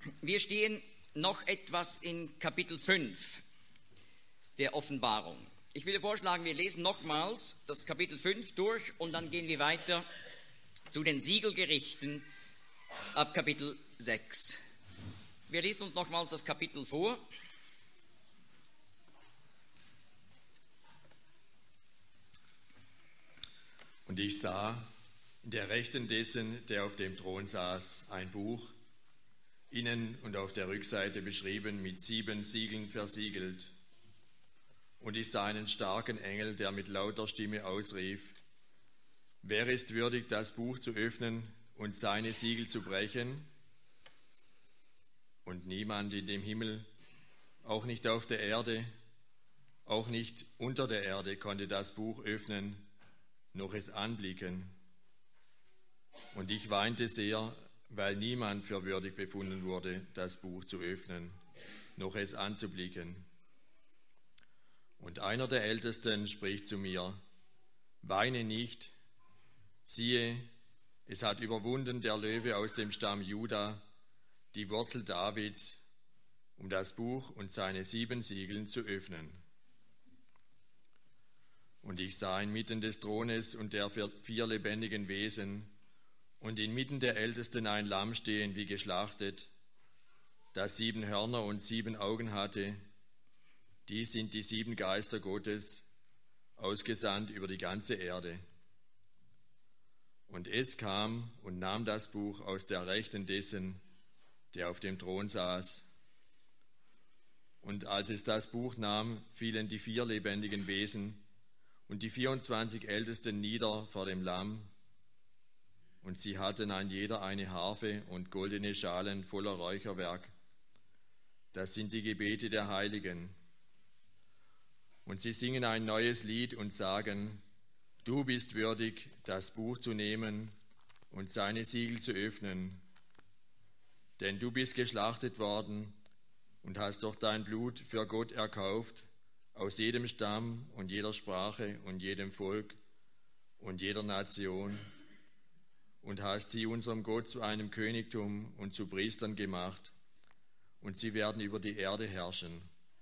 Wir stehen noch etwas in Kapitel 5 der Offenbarung. Ich würde vorschlagen, wir lesen nochmals das Kapitel 5 durch und dann gehen wir weiter zu den Siegelgerichten ab Kapitel 6. Wir lesen uns nochmals das Kapitel vor. Und ich sah in der Rechten dessen, der auf dem Thron saß, ein Buch, innen und auf der Rückseite beschrieben, mit 7 Siegeln versiegelt. Und ich sah einen starken Engel, der mit lauter Stimme ausrief: Wer ist würdig, das Buch zu öffnen und seine Siegel zu brechen? Und niemand in dem Himmel, auch nicht auf der Erde, auch nicht unter der Erde, konnte das Buch öffnen, noch es anblicken. Und ich weinte sehr, weil niemand für würdig befunden wurde, das Buch zu öffnen, noch es anzublicken. Und einer der Ältesten spricht zu mir: Weine nicht, siehe, es hat überwunden der Löwe aus dem Stamm Juda, die Wurzel Davids, um das Buch und seine 7 Siegeln zu öffnen. Und ich sah inmitten des Thrones und der 4 lebendigen Wesen und inmitten der Ältesten ein Lamm stehen wie geschlachtet, das 7 Hörner und 7 Augen hatte. Dies sind die 7 Geister Gottes, ausgesandt über die ganze Erde. Und es kam und nahm das Buch aus der Rechten dessen, der auf dem Thron saß. Und als es das Buch nahm, fielen die 4 lebendigen Wesen und die 24 Ältesten nieder vor dem Lamm. Und sie hatten ein jeder eine Harfe und goldene Schalen voller Räucherwerk. Das sind die Gebete der Heiligen. Und sie singen ein neues Lied und sagen: Du bist würdig, das Buch zu nehmen und seine Siegel zu öffnen. Denn du bist geschlachtet worden und hast durch dein Blut für Gott erkauft, aus jedem Stamm und jeder Sprache und jedem Volk und jeder Nation, und hast sie unserem Gott zu einem Königtum und zu Priestern gemacht, und sie werden über die Erde herrschen.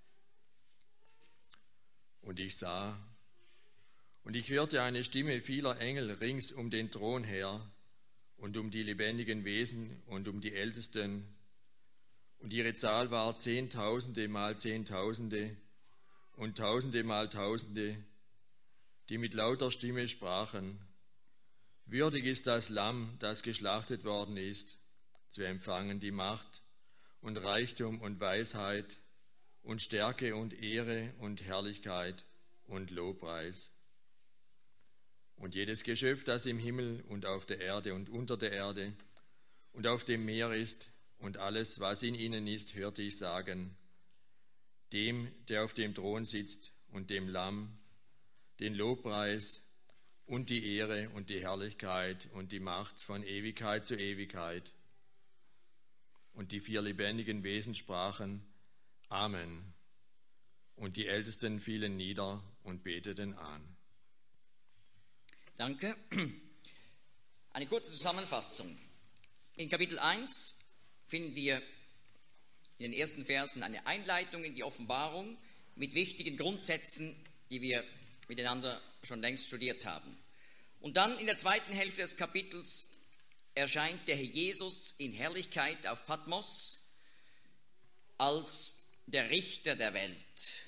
Und ich sah, und ich hörte eine Stimme vieler Engel rings um den Thron her und um die lebendigen Wesen und um die Ältesten, und ihre Zahl war Zehntausende mal Zehntausende und Tausende mal Tausende, die mit lauter Stimme sprachen: Würdig ist das Lamm, das geschlachtet worden ist, zu empfangen die Macht und Reichtum und Weisheit und Stärke und Ehre und Herrlichkeit und Lobpreis. Und jedes Geschöpf, das im Himmel und auf der Erde und unter der Erde und auf dem Meer ist und alles, was in ihnen ist, hörte ich sagen: Dem, der auf dem Thron sitzt und dem Lamm, den Lobpreis und die Ehre und die Herrlichkeit und die Macht von Ewigkeit zu Ewigkeit. Und die 4 lebendigen Wesen sprachen: Amen. Und die Ältesten fielen nieder und beteten an. Danke. Eine kurze Zusammenfassung. In Kapitel 1 finden wir in den ersten Versen eine Einleitung in die Offenbarung mit wichtigen Grundsätzen, die wir miteinander schon längst studiert haben. Und dann in der zweiten Hälfte des Kapitels erscheint der Herr Jesus in Herrlichkeit auf Patmos als der Richter der Welt.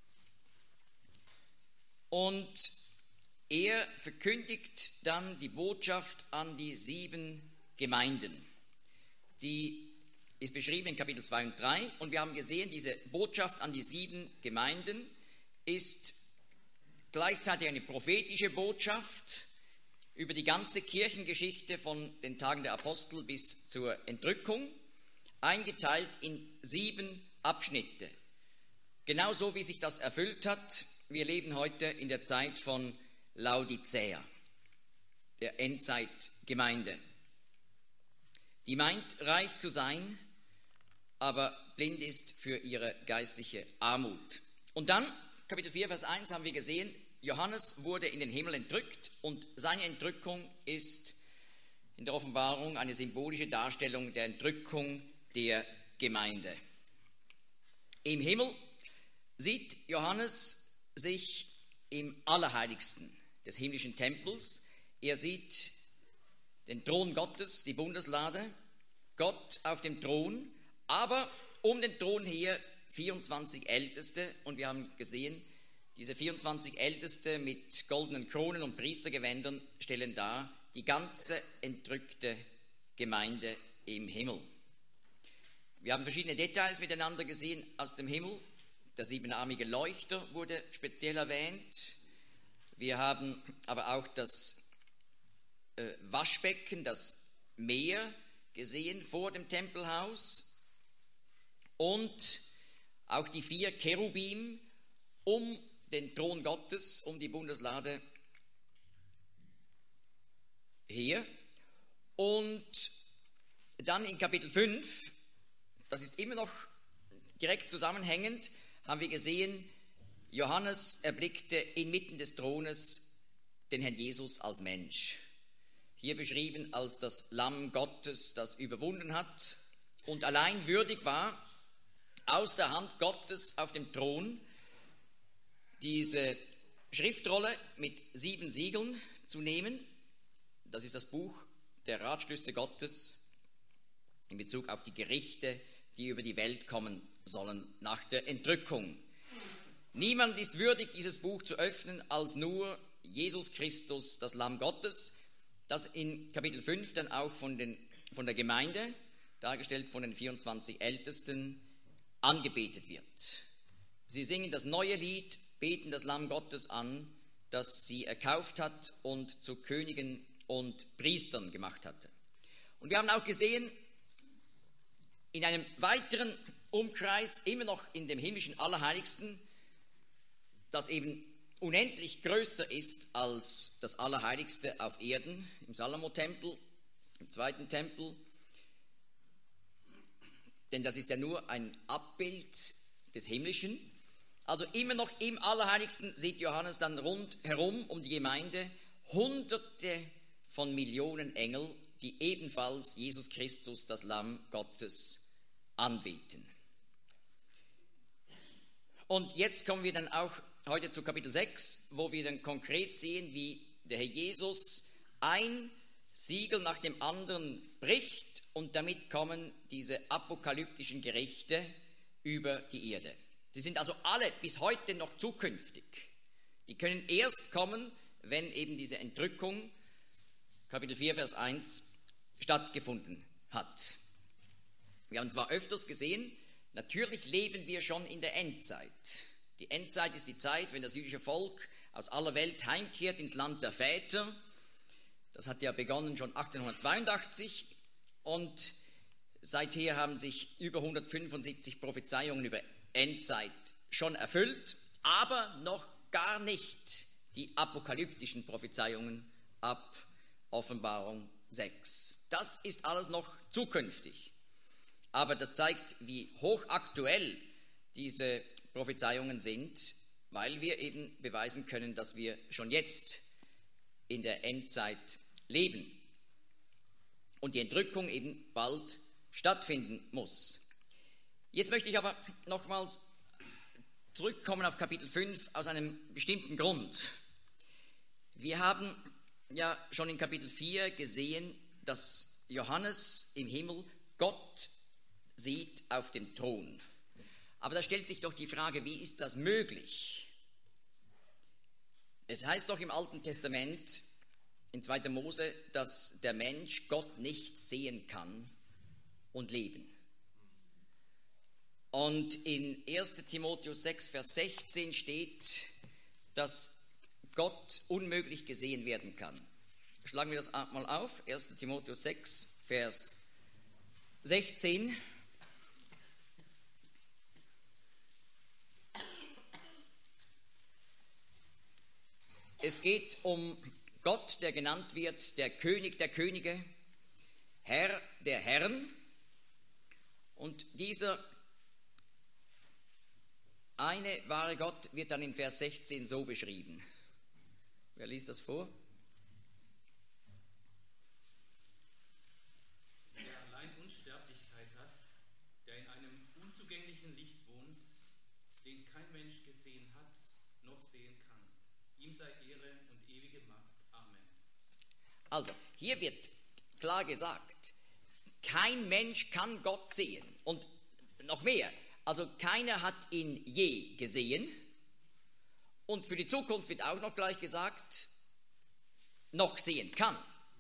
Und er verkündigt dann die Botschaft an die 7 Gemeinden. Die ist beschrieben in Kapitel 2 und 3. Und wir haben gesehen, diese Botschaft an die 7 Gemeinden ist gleichzeitig eine prophetische Botschaft über die ganze Kirchengeschichte von den Tagen der Apostel bis zur Entrückung, eingeteilt in 7 Abschnitte. Genauso wie sich das erfüllt hat. Wir leben heute in der Zeit von Laodicea, der Endzeitgemeinde. Die meint, reich zu sein, aber blind ist für ihre geistliche Armut. Und dann, Kapitel 4, Vers 1, haben wir gesehen, Johannes wurde in den Himmel entrückt und seine Entrückung ist in der Offenbarung eine symbolische Darstellung der Entrückung der Gemeinde. Im Himmel sieht Johannes sich im Allerheiligsten des himmlischen Tempels. Er sieht den Thron Gottes, die Bundeslade, Gott auf dem Thron, aber um den Thron her 24 Älteste. Und wir haben gesehen, diese 24 Älteste mit goldenen Kronen und Priestergewändern stellen dar die ganze entrückte Gemeinde im Himmel. Wir haben verschiedene Details miteinander gesehen aus dem Himmel. Der siebenarmige Leuchter wurde speziell erwähnt. Wir haben aber auch das Waschbecken, das Meer gesehen vor dem Tempelhaus und auch die 4 Cherubim um den Thron Gottes, um die Bundeslade her. Und dann in Kapitel 5, das ist immer noch direkt zusammenhängend, haben wir gesehen, Johannes erblickte inmitten des Thrones den Herrn Jesus als Mensch. Hier beschrieben als das Lamm Gottes, das überwunden hat und allein würdig war, aus der Hand Gottes auf dem Thron diese Schriftrolle mit 7 Siegeln zu nehmen. Das ist das Buch der Ratschlüsse Gottes in Bezug auf die Gerichte, die über die Welt kommen sollen nach der Entrückung. Niemand ist würdig, dieses Buch zu öffnen, als nur Jesus Christus, das Lamm Gottes, das in Kapitel 5 dann auch von der Gemeinde, dargestellt von den 24 Ältesten, angebetet wird. Sie singen das neue Lied, beten das Lamm Gottes an, das sie erkauft hat und zu Königen und Priestern gemacht hatte. Und wir haben auch gesehen, in einem weiteren Umkreis, immer noch in dem himmlischen Allerheiligsten, das eben unendlich größer ist als das Allerheiligste auf Erden, im Salomo-Tempel, im zweiten Tempel, denn das ist ja nur ein Abbild des Himmlischen. Also immer noch im Allerheiligsten sieht Johannes dann rundherum um die Gemeinde Hunderte von Millionen Engel, die ebenfalls Jesus Christus, das Lamm Gottes, anbeten. Und jetzt kommen wir dann auch heute zu Kapitel 6, wo wir dann konkret sehen, wie der Herr Jesus ein Siegel nach dem anderen bricht und damit kommen diese apokalyptischen Gerichte über die Erde. Sie sind also alle bis heute noch zukünftig. Die können erst kommen, wenn eben diese Entrückung, Kapitel 4, Vers 1, stattgefunden hat. Wir haben zwar öfters gesehen, natürlich leben wir schon in der Endzeit. Die Endzeit ist die Zeit, wenn das jüdische Volk aus aller Welt heimkehrt ins Land der Väter. Das hat ja begonnen schon 1882 und seither haben sich über 175 Prophezeiungen über Endzeit schon erfüllt, aber noch gar nicht die apokalyptischen Prophezeiungen ab Offenbarung 6. Das ist alles noch zukünftig. Aber das zeigt, wie hochaktuell diese Prophezeiungen sind, weil wir eben beweisen können, dass wir schon jetzt in der Endzeit leben und die Entrückung eben bald stattfinden muss. Jetzt möchte ich aber nochmals zurückkommen auf Kapitel 5 aus einem bestimmten Grund. Wir haben ja schon in Kapitel 4 gesehen, dass Johannes im Himmel Gott sieht auf dem Thron. Aber da stellt sich doch die Frage, wie ist das möglich? Es heißt doch im Alten Testament, in 2. Mose, dass der Mensch Gott nicht sehen kann und leben. Und in 1. Timotheus 6, Vers 16 steht, dass Gott unmöglich gesehen werden kann. Schlagen wir das mal auf. 1. Timotheus 6, Vers 16. Es geht um Gott, der genannt wird, der König der Könige, Herr der Herren. Und dieser eine wahre Gott wird dann in Vers 16 so beschrieben. Wer liest das vor? Der allein Unsterblichkeit hat, der in einem unzugänglichen Licht wohnt, den kein Mensch gesehen hat, noch sehen kann. Ihm sei Ehre und ewige Macht. Amen. Also, hier wird klar gesagt, kein Mensch kann Gott sehen. Und noch mehr, also keiner hat ihn je gesehen. Und für die Zukunft wird auch noch gleich gesagt, noch sehen kann.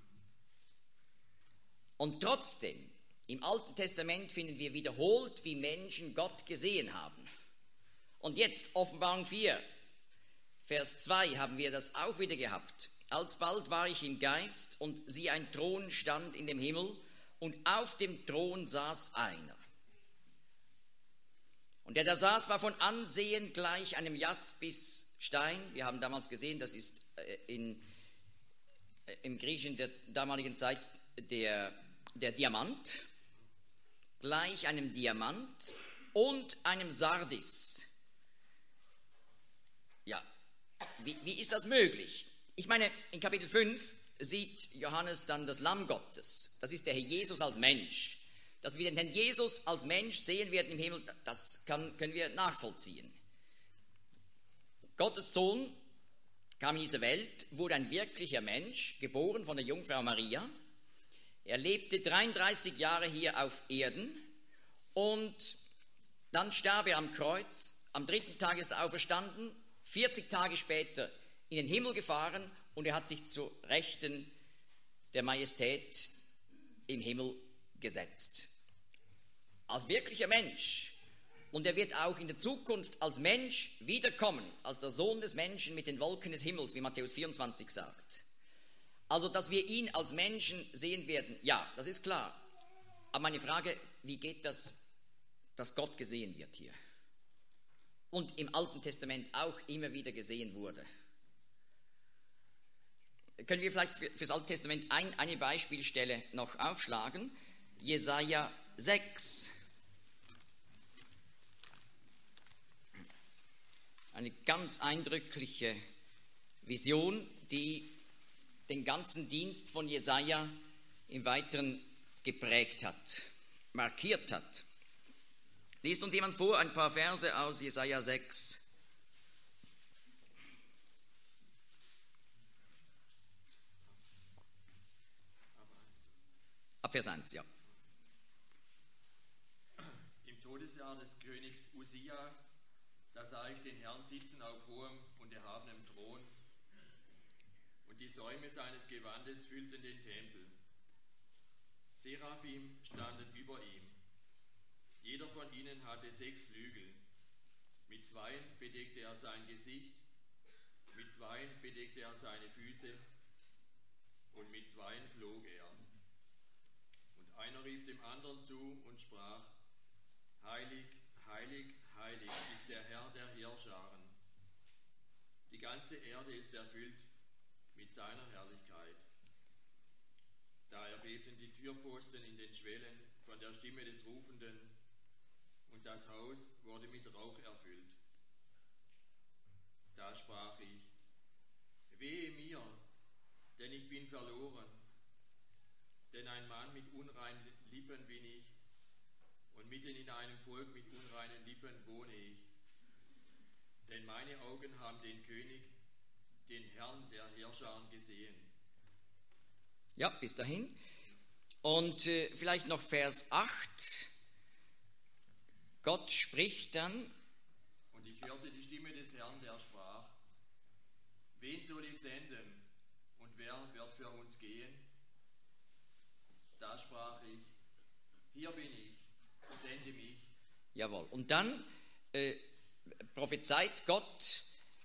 Und trotzdem, im Alten Testament finden wir wiederholt, wie Menschen Gott gesehen haben. Und jetzt Offenbarung 4, Vers 2 haben wir das auch wieder gehabt. Alsbald war ich im Geist und siehe, ein Thron stand in dem Himmel und auf dem Thron saß einer. Und der da saß, war von Ansehen gleich einem Jaspisstein. Wir haben damals gesehen, das ist im Griechischen der damaligen Zeit der Diamant, gleich einem Diamant und einem Sardis. Ja, wie ist das möglich? Ich meine, in Kapitel 5 sieht Johannes dann das Lamm Gottes. Das ist der Herr Jesus als Mensch. Dass wir den Herrn Jesus als Mensch sehen werden im Himmel, das können wir nachvollziehen. Gottes Sohn kam in diese Welt, wurde ein wirklicher Mensch, geboren von der Jungfrau Maria. Er lebte 33 Jahre hier auf Erden und dann starb er am Kreuz. Am 3. Tag ist er auferstanden, 40 Tage später in den Himmel gefahren und er hat sich zur Rechten der Majestät im Himmel gesetzt. Als wirklicher Mensch. Und er wird auch in der Zukunft als Mensch wiederkommen, als der Sohn des Menschen mit den Wolken des Himmels, wie Matthäus 24 sagt. Also, dass wir ihn als Menschen sehen werden, ja, das ist klar. Aber meine Frage, wie geht das, dass Gott gesehen wird hier? Und im Alten Testament auch immer wieder gesehen wurde. Können wir vielleicht für das Alte Testament eine Beispielstelle noch aufschlagen? Jesaja 6. Eine ganz eindrückliche Vision, die den ganzen Dienst von Jesaja im Weiteren geprägt hat, markiert hat. Liest uns jemand vor ein paar Verse aus Jesaja 6. Ab Vers 1, ja. Im Todesjahr des Königs Usia, da sah ich den Herrn sitzen auf hohem und erhabenem Thron, und die Säume seines Gewandes füllten den Tempel. Seraphim standen über ihm. Jeder von ihnen hatte 6 Flügel. Mit 2 bedeckte er sein Gesicht, mit 2 bedeckte er seine Füße und mit 2 flog er. Und einer rief dem anderen zu und sprach: Heilig, heilig, heilig ist der Herr der Heerscharen. Die ganze Erde ist erfüllt mit seiner Herrlichkeit. Da erbebten die Türpfosten in den Schwellen von der Stimme des Rufenden, und das Haus wurde mit Rauch erfüllt. Da sprach ich: Wehe mir, denn ich bin verloren, denn ein Mann mit unreinen Lippen bin ich, und mitten in einem Volk mit unreinen Lippen wohne ich. Denn meine Augen haben den König, den Herrn der Heerscharen gesehen. Ja, bis dahin. Und vielleicht noch Vers 8. Gott spricht dann: Und ich hörte die Stimme des Herrn, der sprach: Wen soll ich senden, und wer wird für uns gehen? Da sprach ich: Hier bin ich, sende mich. Jawohl. Und dann prophezeit Gott,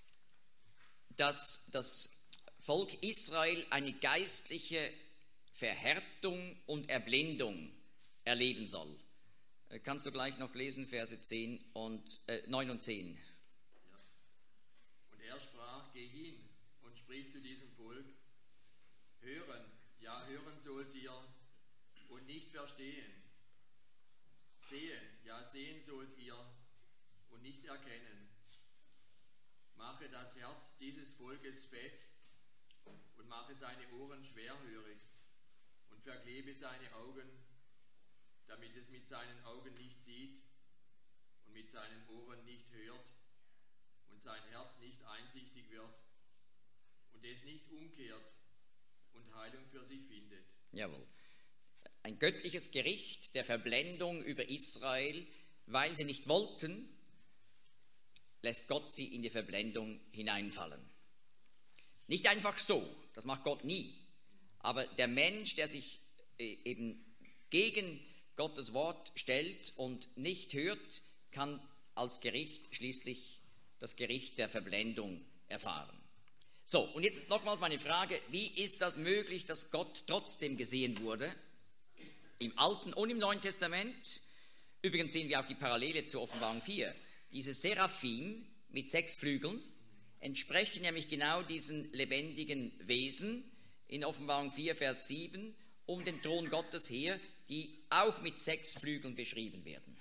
dass das Volk Israel eine geistliche Verhärtung und Erblindung erleben soll. Kannst du gleich noch lesen, Verse 9 und 10. Ja. Und er sprach: Geh hin und sprich zu diesem Volk: Hören, ja hören sollt ihr und nicht verstehen. Sehen, ja sehen sollt ihr und nicht erkennen. Mache das Herz dieses Volkes fett und mache seine Ohren schwerhörig und verklebe seine Augen, damit es mit seinen Augen nicht sieht und mit seinen Ohren nicht hört und sein Herz nicht einsichtig wird und es nicht umkehrt und Heilung für sich findet. Jawohl. Ein göttliches Gericht der Verblendung über Israel, weil sie nicht wollten, lässt Gott sie in die Verblendung hineinfallen. Nicht einfach so, das macht Gott nie, aber der Mensch, der sich eben gegen Gottes Wort stellt und nicht hört, kann als Gericht schließlich das Gericht der Verblendung erfahren. So, und jetzt nochmals meine Frage, wie ist das möglich, dass Gott trotzdem gesehen wurde? Im Alten und im Neuen Testament. Übrigens sehen wir auch die Parallele zur Offenbarung 4. Diese Seraphim mit 6 Flügeln entsprechen nämlich genau diesen lebendigen Wesen in Offenbarung 4, Vers 7 um den Thron Gottes her, die auch mit 6 Flügeln beschrieben werden.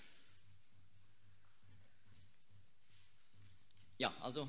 Ja, also...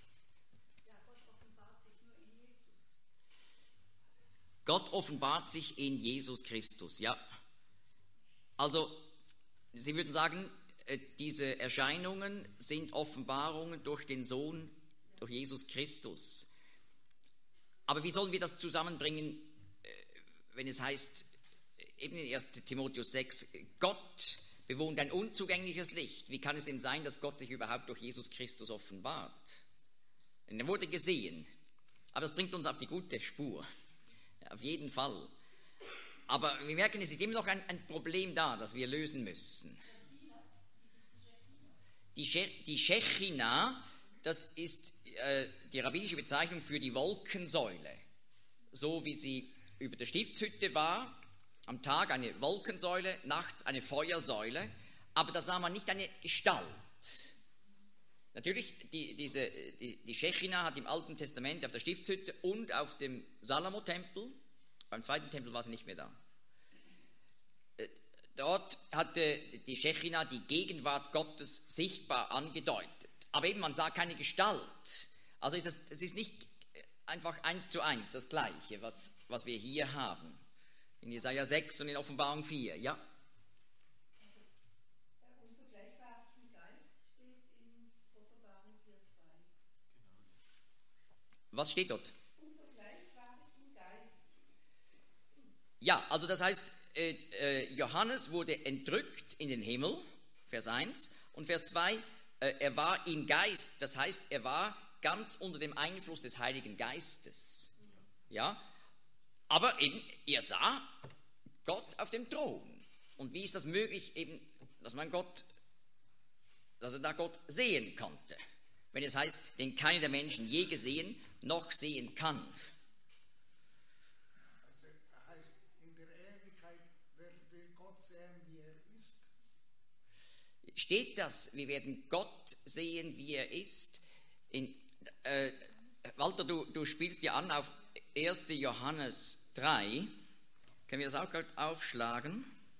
Gott offenbart sich in Jesus Christus, ja. Also, Sie würden sagen, diese Erscheinungen sind Offenbarungen durch den Sohn, durch Jesus Christus. Aber wie sollen wir das zusammenbringen, wenn es heißt, eben in 1. Timotheus 6, Gott bewohnt ein unzugängliches Licht. Wie kann es denn sein, dass Gott sich überhaupt durch Jesus Christus offenbart? Denn er wurde gesehen, aber das bringt uns auf die gute Spur, auf jeden Fall. Aber wir merken, es ist immer noch ein Problem da, das wir lösen müssen. Die Shechina, das ist die rabbinische Bezeichnung für die Wolkensäule. So wie sie über der Stiftshütte war, am Tag eine Wolkensäule, nachts eine Feuersäule, aber da sah man nicht eine Gestalt. Natürlich, die Shechina hat im Alten Testament auf der Stiftshütte und auf dem Salomo-Tempel, beim zweiten Tempel war sie nicht mehr da. Dort hatte die Shechina die Gegenwart Gottes sichtbar angedeutet. Aber eben, man sah keine Gestalt. Also es ist nicht einfach 1:1 das Gleiche, was wir hier haben. In Jesaja 6 und in Offenbarung 4, ja? Unvergleichbaren Geist steht in Offenbarung 4,2. Was steht dort? Unvergleichbaren Geist. Ja, also das heißt, Johannes wurde entrückt in den Himmel, Vers 1, und Vers 2, er war im Geist, das heißt, er war ganz unter dem Einfluss des Heiligen Geistes. Ja, aber eben, er sah Gott auf dem Thron. Und wie ist das möglich, eben, dass er da Gott sehen konnte? Wenn es heißt, den keiner der Menschen je gesehen noch sehen kann. Also heißt, in der Ewigkeit werden wir Gott sehen, wie er ist. Steht das, wir werden Gott sehen, wie er ist? Walter, du spielst ja an auf 1. Johannes 3. Können wir das auch gerade aufschlagen?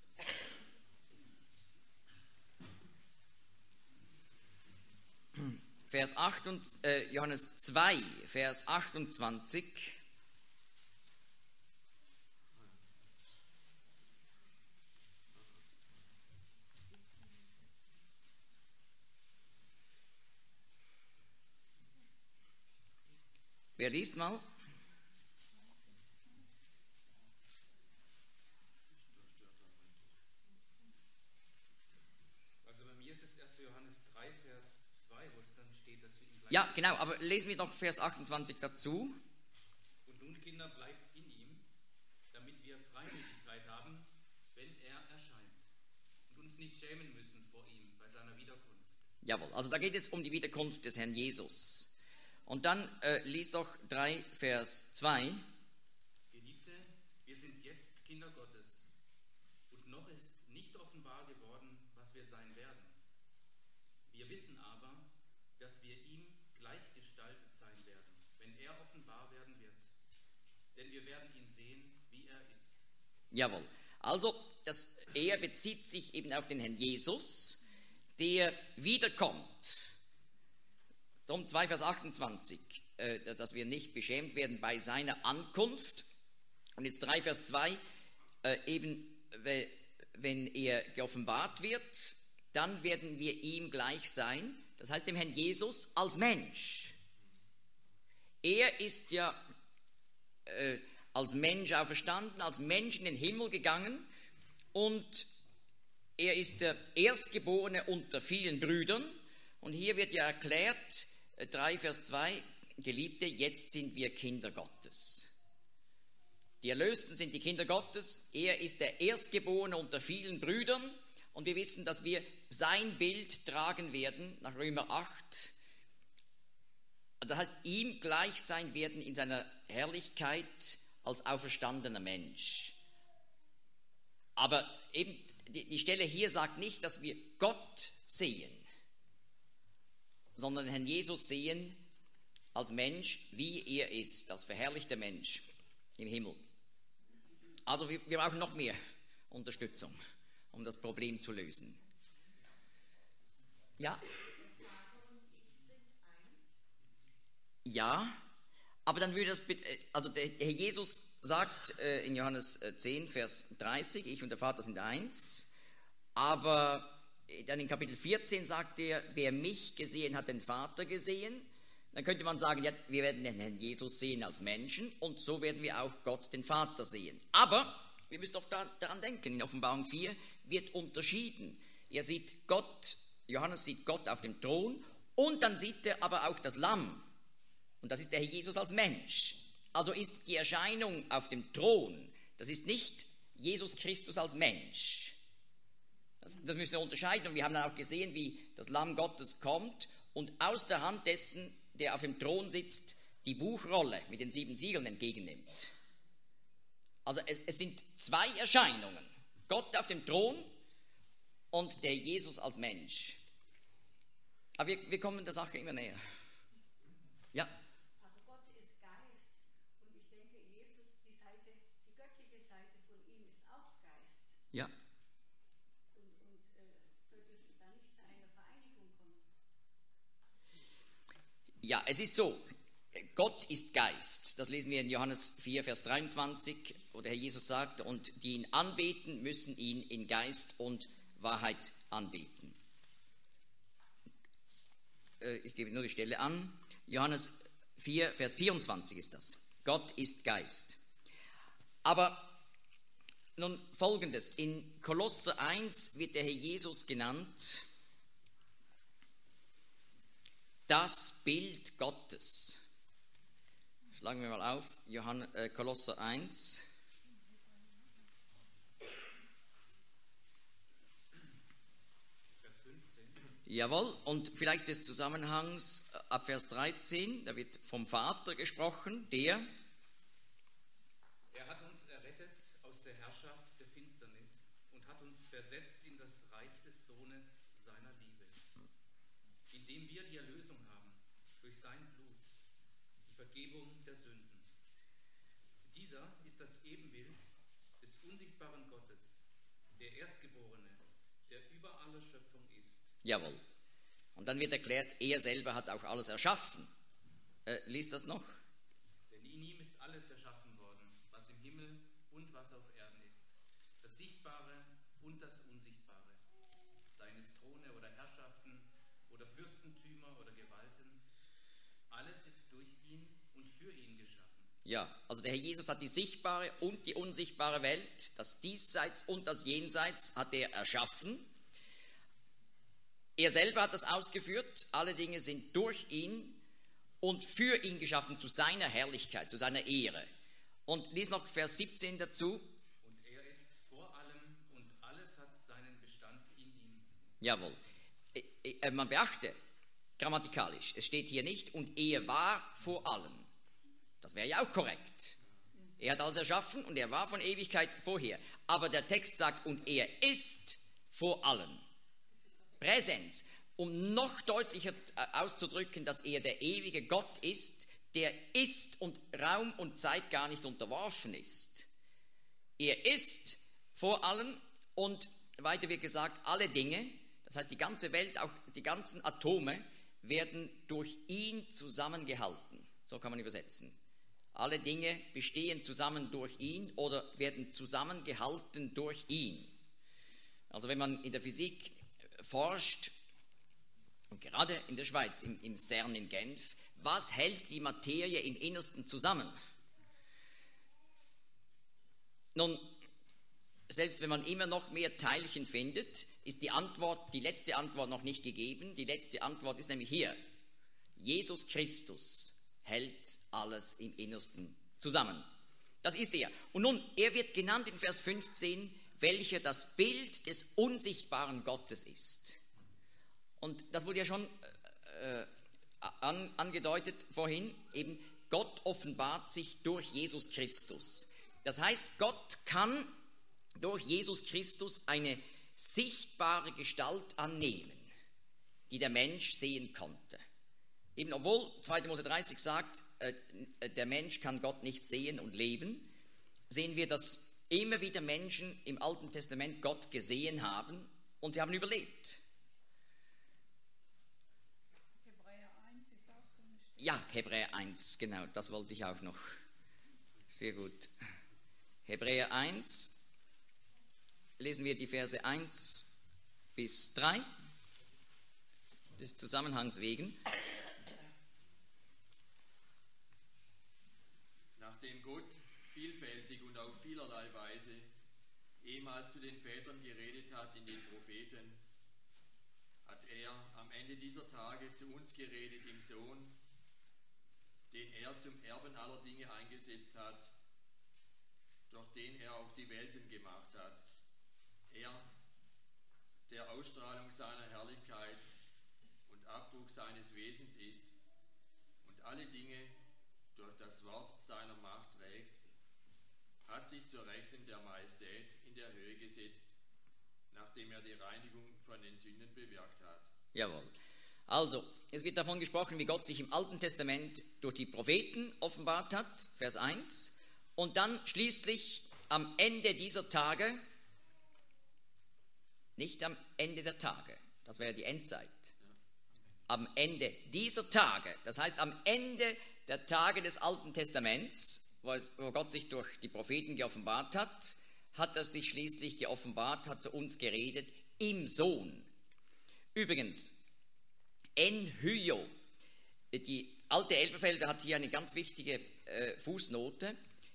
Johannes 2, Vers 28. Wer liest mal? Also bei mir ist es 1. Johannes 3, Vers 2, wo es dann steht, dass wir ihn gleich... Ja, genau, aber lesen wir doch Vers 28 dazu. Und nun, Kinder, bleibt in ihm, damit wir Freimütigkeit haben, wenn er erscheint. Und uns nicht schämen müssen vor ihm bei seiner Wiederkunft. Jawohl, also da geht es um die Wiederkunft des Herrn Jesus. Und dann lies doch 3, Vers 2. Geliebte, wir sind jetzt Kinder Gottes. Und noch ist nicht offenbar geworden, was wir sein werden. Wir wissen aber, dass wir ihm gleichgestaltet sein werden, wenn er offenbar werden wird. Denn wir werden ihn sehen, wie er ist. Jawohl, also er bezieht sich eben auf den Herrn Jesus, der wiederkommt. Darum 2, Vers 28, dass wir nicht beschämt werden bei seiner Ankunft. Und jetzt 3, Vers 2, eben, wenn er geoffenbart wird, dann werden wir ihm gleich sein, das heißt dem Herrn Jesus als Mensch. Er ist ja als Mensch auferstanden, als Mensch in den Himmel gegangen und er ist der Erstgeborene unter vielen Brüdern. Und hier wird ja erklärt, 3 Vers 2, Geliebte, jetzt sind wir Kinder Gottes. Die Erlösten sind die Kinder Gottes. Er ist der Erstgeborene unter vielen Brüdern. Und wir wissen, dass wir sein Bild tragen werden, nach Römer 8. Das heißt, ihm gleich sein werden in seiner Herrlichkeit als auferstandener Mensch. Aber eben die Stelle hier sagt nicht, dass wir Gott sehen, sondern den Herrn Jesus sehen als Mensch, wie er ist, als verherrlichter Mensch im Himmel. Also wir brauchen noch mehr Unterstützung, um das Problem zu lösen. Ja? Ja, aber dann würde das, also der Herr Jesus sagt in Johannes 10, Vers 30, ich und der Vater sind eins, aber dann in Kapitel 14 sagt er, wer mich gesehen hat, den Vater gesehen. Dann könnte man sagen, ja, wir werden den Herrn Jesus sehen als Menschen und so werden wir auch Gott, den Vater, sehen. Aber wir müssen doch daran denken, in Offenbarung 4 wird unterschieden. Er sieht Gott, Johannes sieht Gott auf dem Thron und dann sieht er aber auch das Lamm. Und das ist der Herr Jesus als Mensch. Also ist die Erscheinung auf dem Thron, das ist nicht Jesus Christus als Mensch. Das müssen wir unterscheiden. Und wir haben dann auch gesehen, wie das Lamm Gottes kommt und aus der Hand dessen, der auf dem Thron sitzt, die Buchrolle mit den 7 Siegeln entgegennimmt. Also es sind 2 Erscheinungen. Gott auf dem Thron und der Jesus als Mensch. Aber wir kommen der Sache immer näher. Ja. Aber Gott ist Geist und ich denke, Jesus, die göttliche Seite von ihm ist auch Geist. Ja. Und sollte es da nicht zu einer Vereinigung kommen? Ja, es ist so. Gott ist Geist. Das lesen wir in Johannes 4, Vers 23, wo der Herr Jesus sagt, und die ihn anbeten, müssen ihn in Geist und Wahrheit anbeten. Ich gebe nur die Stelle an. Johannes 4, Vers 24 ist das. Gott ist Geist. Aber nun Folgendes. In Kolosser 1 wird der Herr Jesus genannt das Bild Gottes. Schlagen wir mal auf, Kolosser 1. Vers 15. Jawohl, und vielleicht des Zusammenhangs ab Vers 13, da wird vom Vater gesprochen, der Er hat uns errettet aus der Herrschaft der Finsternis und hat uns versetzt in das Reich des Sohnes seiner Liebe, indem wir die Erlösung haben durch sein Blut, die Vergebung der Sünden. Dieser ist das Ebenbild des unsichtbaren Gottes, der Erstgeborene, der über alle Schöpfung ist. Jawohl. Und dann wird erklärt, er selber hat auch alles erschaffen. Liest das noch? Denn in ihm ist alles erschaffen worden, was im Himmel und was auf Erden ist, das Sichtbare und das Unsichtbare, seien es Throne oder Herrschaften oder Fürstentümer oder Gewalten. Alles ist durch ihn und für ihn geschaffen. Ja, also der Herr Jesus hat die sichtbare und die unsichtbare Welt, das Diesseits und das Jenseits hat er erschaffen. Er selber hat das ausgeführt, alle Dinge sind durch ihn und für ihn geschaffen, zu seiner Herrlichkeit, zu seiner Ehre. Und lies noch Vers 17 dazu. Und er ist vor allem und alles hat seinen Bestand in ihm. Jawohl. Man beachte, grammatikalisch, es steht hier nicht, und er war vor allem. Das wäre ja auch korrekt. Er hat alles erschaffen und er war von Ewigkeit vorher. Aber der Text sagt, und er ist vor allem. Präsenz, um noch deutlicher auszudrücken, dass er der ewige Gott ist, der ist und Raum und Zeit gar nicht unterworfen ist. Er ist vor allem und weiter wird gesagt, alle Dinge, das heißt die ganze Welt, auch die ganzen Atome, werden durch ihn zusammengehalten. So kann man übersetzen. Alle Dinge bestehen zusammen durch ihn oder werden zusammengehalten durch ihn. Also wenn man in der Physik forscht, und gerade in der Schweiz, im CERN in Genf, was hält die Materie im Innersten zusammen? Nun, selbst wenn man immer noch mehr Teilchen findet, ist die letzte Antwort noch nicht gegeben. Die letzte Antwort ist nämlich hier. Jesus Christus hält alles im Innersten zusammen. Das ist er. Und nun, er wird genannt in Vers 15, welcher das Bild des unsichtbaren Gottes ist. Und das wurde ja schon angedeutet vorhin, eben Gott offenbart sich durch Jesus Christus. Das heißt, Gott kann durch Jesus Christus eine sichtbare Gestalt annehmen, die der Mensch sehen konnte. Eben obwohl 2. Mose 30 sagt, der Mensch kann Gott nicht sehen und leben, sehen wir, dass immer wieder Menschen im Alten Testament Gott gesehen haben und sie haben überlebt. Hebräer 1 ist auch so eine Stelle. Ja, Hebräer 1, genau, das wollte ich auch noch. Sehr gut. Hebräer 1, lesen wir die Verse 1 bis 3, des Zusammenhangs wegen. Nachdem Gott vielfältig und auf vielerlei Weise ehemals zu den Vätern geredet hat in den Propheten, hat er am Ende dieser Tage zu uns geredet im Sohn, den er zum Erben aller Dinge eingesetzt hat, durch den er auch die Welten gemacht hat. Er, der Ausstrahlung seiner Herrlichkeit und Abdruck seines Wesens ist und alle Dinge durch das Wort seiner Macht trägt, hat sich zur Rechten der Majestät in der Höhe gesetzt, nachdem er die Reinigung von den Sünden bewirkt hat. Jawohl. Also, es wird davon gesprochen, wie Gott sich im Alten Testament durch die Propheten offenbart hat, Vers 1, und dann schließlich am Ende dieser Tage, nicht am Ende der Tage, das wäre die Endzeit, am Ende dieser Tage, das heißt am Ende der Tage des Alten Testaments, wo Gott sich durch die Propheten geoffenbart hat, hat er sich schließlich geoffenbart, hat zu uns geredet im Sohn. Übrigens, en hyo, die alte Elberfelder hat hier eine ganz wichtige Fußnote,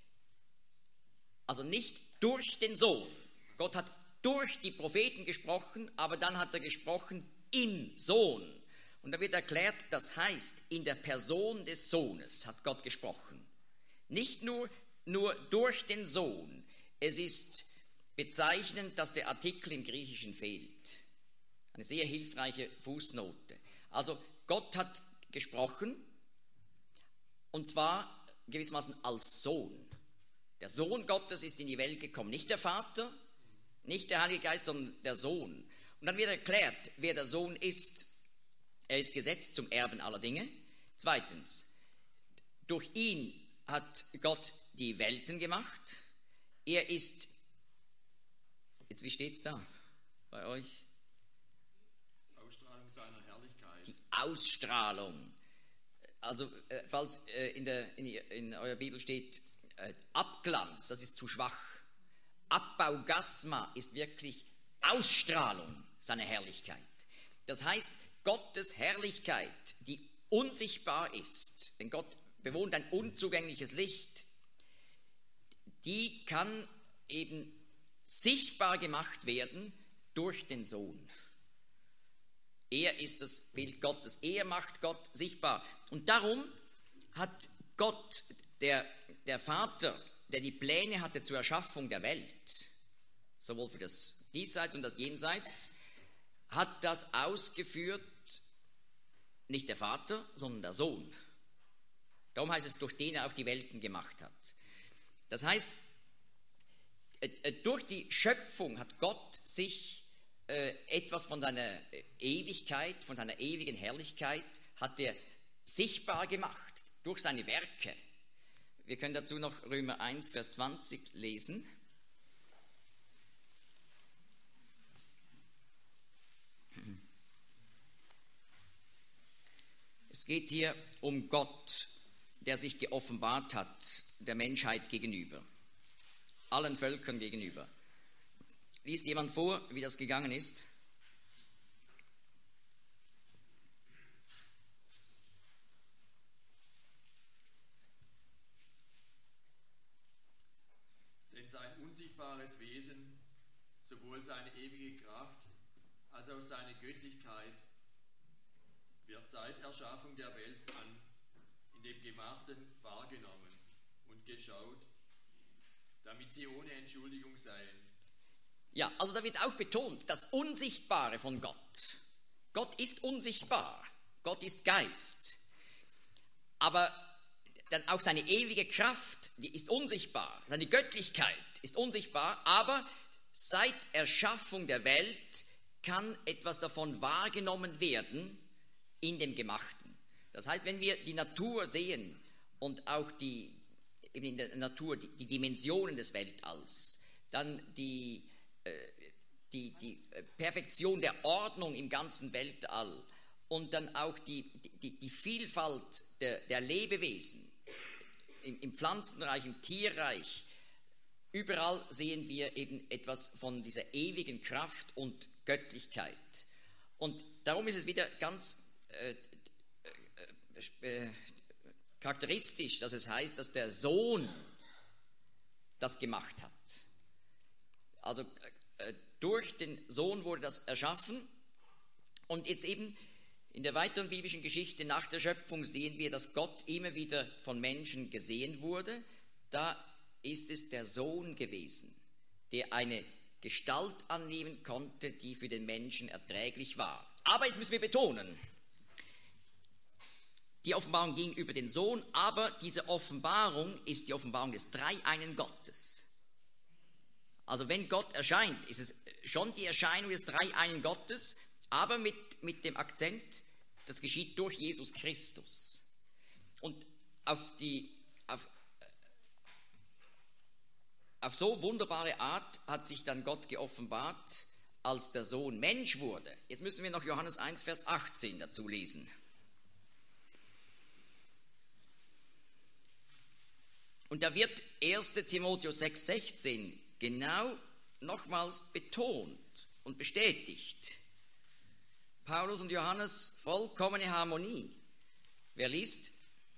also nicht durch den Sohn. Gott hat durch die Propheten gesprochen, aber dann hat er gesprochen im Sohn. Und da wird erklärt, das heißt, in der Person des Sohnes hat Gott gesprochen. Nicht nur durch den Sohn. Es ist bezeichnend, dass der Artikel im Griechischen fehlt. Eine sehr hilfreiche Fußnote. Also Gott hat gesprochen, und zwar gewissermaßen als Sohn. Der Sohn Gottes ist in die Welt gekommen, nicht der Vater, nicht der Heilige Geist, sondern der Sohn. Und dann wird erklärt, wer der Sohn ist. Er ist gesetzt zum Erben aller Dinge. Zweitens, durch ihn hat Gott die Welten gemacht. Er ist, jetzt wie steht es da bei euch? Ausstrahlung seiner Herrlichkeit. Die Ausstrahlung. Also falls in eurer Bibel steht Abglanz, das ist zu schwach. Abbaugasma ist wirklich Ausstrahlung seiner Herrlichkeit. Das heißt, Gottes Herrlichkeit, die unsichtbar ist, denn Gott bewohnt ein unzugängliches Licht, die kann eben sichtbar gemacht werden durch den Sohn. Er ist das Bild Gottes, er macht Gott sichtbar. Und darum hat Gott, der Vater, der die Pläne hatte zur Erschaffung der Welt, sowohl für das Diesseits und das Jenseits, hat das ausgeführt, nicht der Vater, sondern der Sohn. Darum heißt es, durch den er auch die Welten gemacht hat. Das heißt, durch die Schöpfung hat Gott sich etwas von seiner Ewigkeit, von seiner ewigen Herrlichkeit, hat er sichtbar gemacht, durch seine Werke. Wir können dazu noch Römer 1, Vers 20 lesen. Es geht hier um Gott, der sich geoffenbart hat der Menschheit gegenüber, allen Völkern gegenüber. Liest jemand vor, wie das gegangen ist? Denn sein unsichtbares Wesen, sowohl seine ewige Kraft als auch seine Göttlichkeit, wird seit Erschaffung der Welt an in dem Gemachten wahrgenommen und geschaut, damit sie ohne Entschuldigung seien. Ja, also da wird auch betont, das Unsichtbare von Gott. Gott ist unsichtbar, Gott ist Geist. Aber dann auch seine ewige Kraft, die ist unsichtbar, seine Göttlichkeit ist unsichtbar, aber seit Erschaffung der Welt kann etwas davon wahrgenommen werden in dem Gemachten. Das heißt, wenn wir die Natur sehen und auch eben in der Natur die Dimensionen des Weltalls, dann die Perfektion der Ordnung im ganzen Weltall und dann auch die Vielfalt der Lebewesen im Pflanzenreich, im Tierreich, überall sehen wir eben etwas von dieser ewigen Kraft und Göttlichkeit. Und darum ist es wieder ganz charakteristisch, dass es heißt, dass der Sohn das gemacht hat. Also durch den Sohn wurde das erschaffen. Und jetzt eben in der weiteren biblischen Geschichte nach der Schöpfung sehen wir, dass Gott immer wieder von Menschen gesehen wurde. Da ist es der Sohn gewesen, der eine Gestalt annehmen konnte, die für den Menschen erträglich war. Aber jetzt müssen wir betonen, die Offenbarung ging über den Sohn, aber diese Offenbarung ist die Offenbarung des Dreieinen Gottes. Also wenn Gott erscheint, ist es schon die Erscheinung des Dreieinen Gottes, aber mit dem Akzent, das geschieht durch Jesus Christus. Und auf so wunderbare Art hat sich dann Gott geoffenbart, als der Sohn Mensch wurde. Jetzt müssen wir noch Johannes 1, Vers 18 dazu lesen. Und da wird 1. Timotheus 6, 16 genau nochmals betont und bestätigt. Paulus und Johannes, vollkommene Harmonie. Wer liest?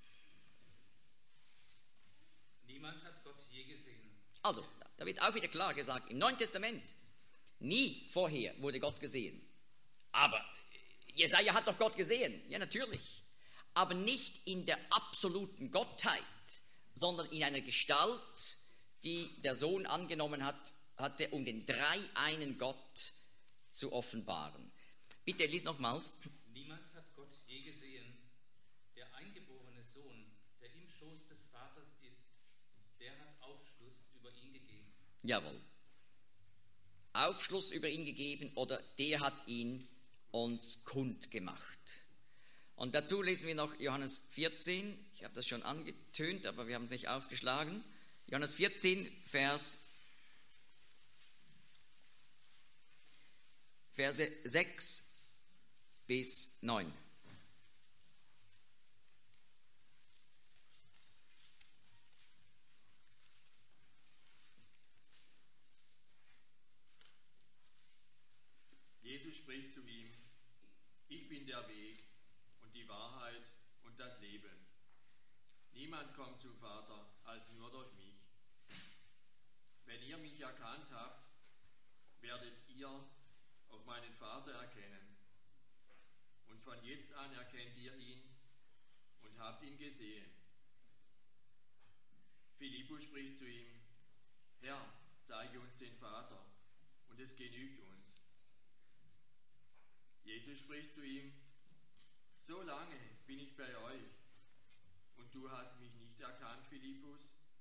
Niemand hat Gott je gesehen. Also, da wird auch wieder klar gesagt, im Neuen Testament, nie vorher wurde Gott gesehen. Aber Jesaja hat doch Gott gesehen. Ja, natürlich. Aber nicht in der absoluten Gottheit, sondern in einer Gestalt, die der Sohn angenommen hatte, um den dreieinen Gott zu offenbaren. Bitte, lies nochmals. Niemand hat Gott je gesehen. Der eingeborene Sohn, der im Schoß des Vaters ist, der hat Aufschluss über ihn gegeben. Jawohl. Aufschluss über ihn gegeben oder der hat ihn uns kundgemacht. Und dazu lesen wir noch Johannes 14. Ich habe das schon angetönt, aber wir haben es nicht aufgeschlagen. Johannes 14, Verse 6 bis 9. Jesus spricht zu ihm: Ich bin der Weg und die Wahrheit und das Leben. Niemand kommt zum Vater als nur durch mich. Wenn ihr mich erkannt habt, werdet ihr auch meinen Vater erkennen. Und von jetzt an erkennt ihr ihn und habt ihn gesehen. Philippus spricht zu ihm: Herr, zeige uns den Vater, und es genügt uns. Jesus spricht zu ihm: So lange bin ich bei euch, und du hast mich nicht erkannt, Philippus?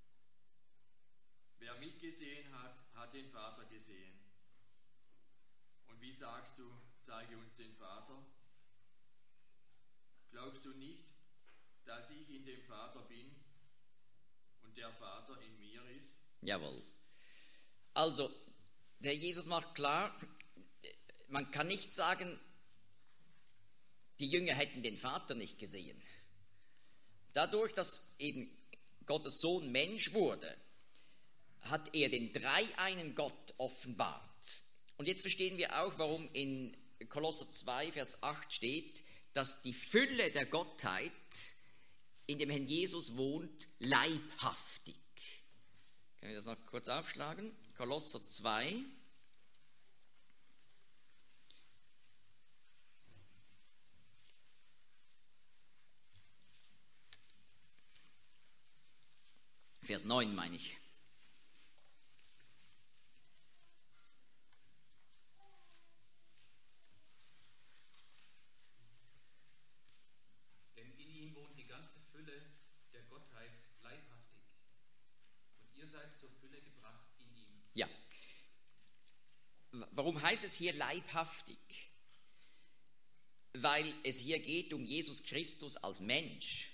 Wer mich gesehen hat, hat den Vater gesehen. Und wie sagst du, zeige uns den Vater? Glaubst du nicht, dass ich in dem Vater bin und der Vater in mir ist? Jawohl. Also, der Jesus macht klar, man kann nicht sagen, die Jünger hätten den Vater nicht gesehen. Dadurch, dass eben Gottes Sohn Mensch wurde, hat er den dreieinen Gott offenbart. Und jetzt verstehen wir auch, warum in Kolosser 2, Vers 8 steht, dass die Fülle der Gottheit in dem Herrn Jesus wohnt, leibhaftig. Können wir das noch kurz aufschlagen? Kolosser 2. Vers 9 meine ich. Denn in ihm wohnt die ganze Fülle der Gottheit leibhaftig. Und ihr seid zur Fülle gebracht in ihm. Ja. Warum heißt es hier leibhaftig? Weil es hier geht um Jesus Christus als Mensch.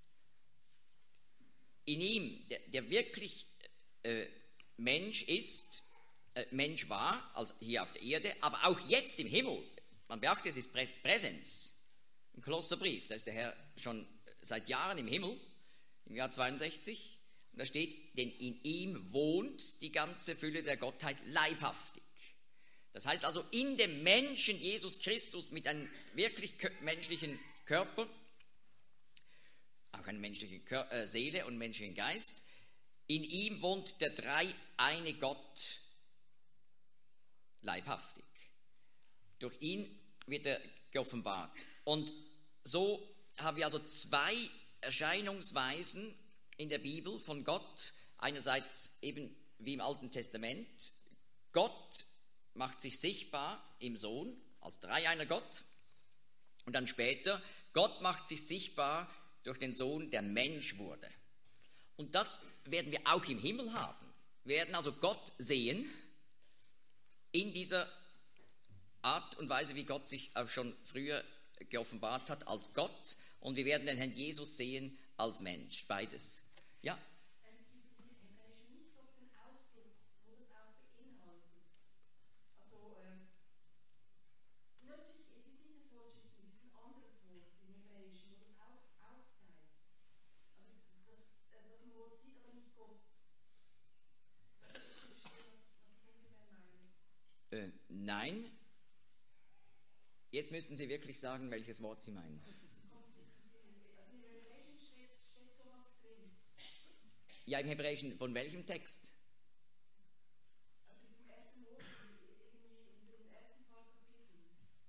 In ihm, der wirklich Mensch ist, Mensch war, also hier auf der Erde, aber auch jetzt im Himmel. Man beachtet, es ist Präsenz. Im Kolosserbrief, da ist der Herr schon seit Jahren im Himmel, im Jahr 62. Und da steht, denn in ihm wohnt die ganze Fülle der Gottheit leibhaftig. Das heißt also, in dem Menschen Jesus Christus mit einem wirklich menschlichen Körper, auch eine menschliche Seele und menschlichen Geist, in ihm wohnt der dreieine Gott leibhaftig. Durch ihn wird er geoffenbart. Und so haben wir also zwei Erscheinungsweisen in der Bibel von Gott. Einerseits eben wie im Alten Testament. Gott macht sich sichtbar im Sohn als dreieiner Gott. Und dann später, Gott macht sich sichtbar durch den Sohn, der Mensch wurde. Und das werden wir auch im Himmel haben. Wir werden also Gott sehen in dieser Art und Weise, wie Gott sich auch schon früher geoffenbart hat als Gott. Und wir werden den Herrn Jesus sehen als Mensch. Beides. Ja? Gibt es im Hebräischen nicht noch den Ausdruck, wo das auch beinhaltet? Also, plötzlich, es ist nicht das Wort Schichten, es ist ein anderes Wort im Hebräischen, wo das auch aufzeigt. Also, das Wort sieht aber nicht Gott. Verstehen, was ich ungefähr meine? Nein. Jetzt müssen Sie wirklich sagen, welches Wort Sie meinen. Also, in der Hebräischen steht sowas drin. Ja, im Hebräischen, von welchem Text? Also, im ersten Wort, irgendwie in dem ersten paar Kapiteln.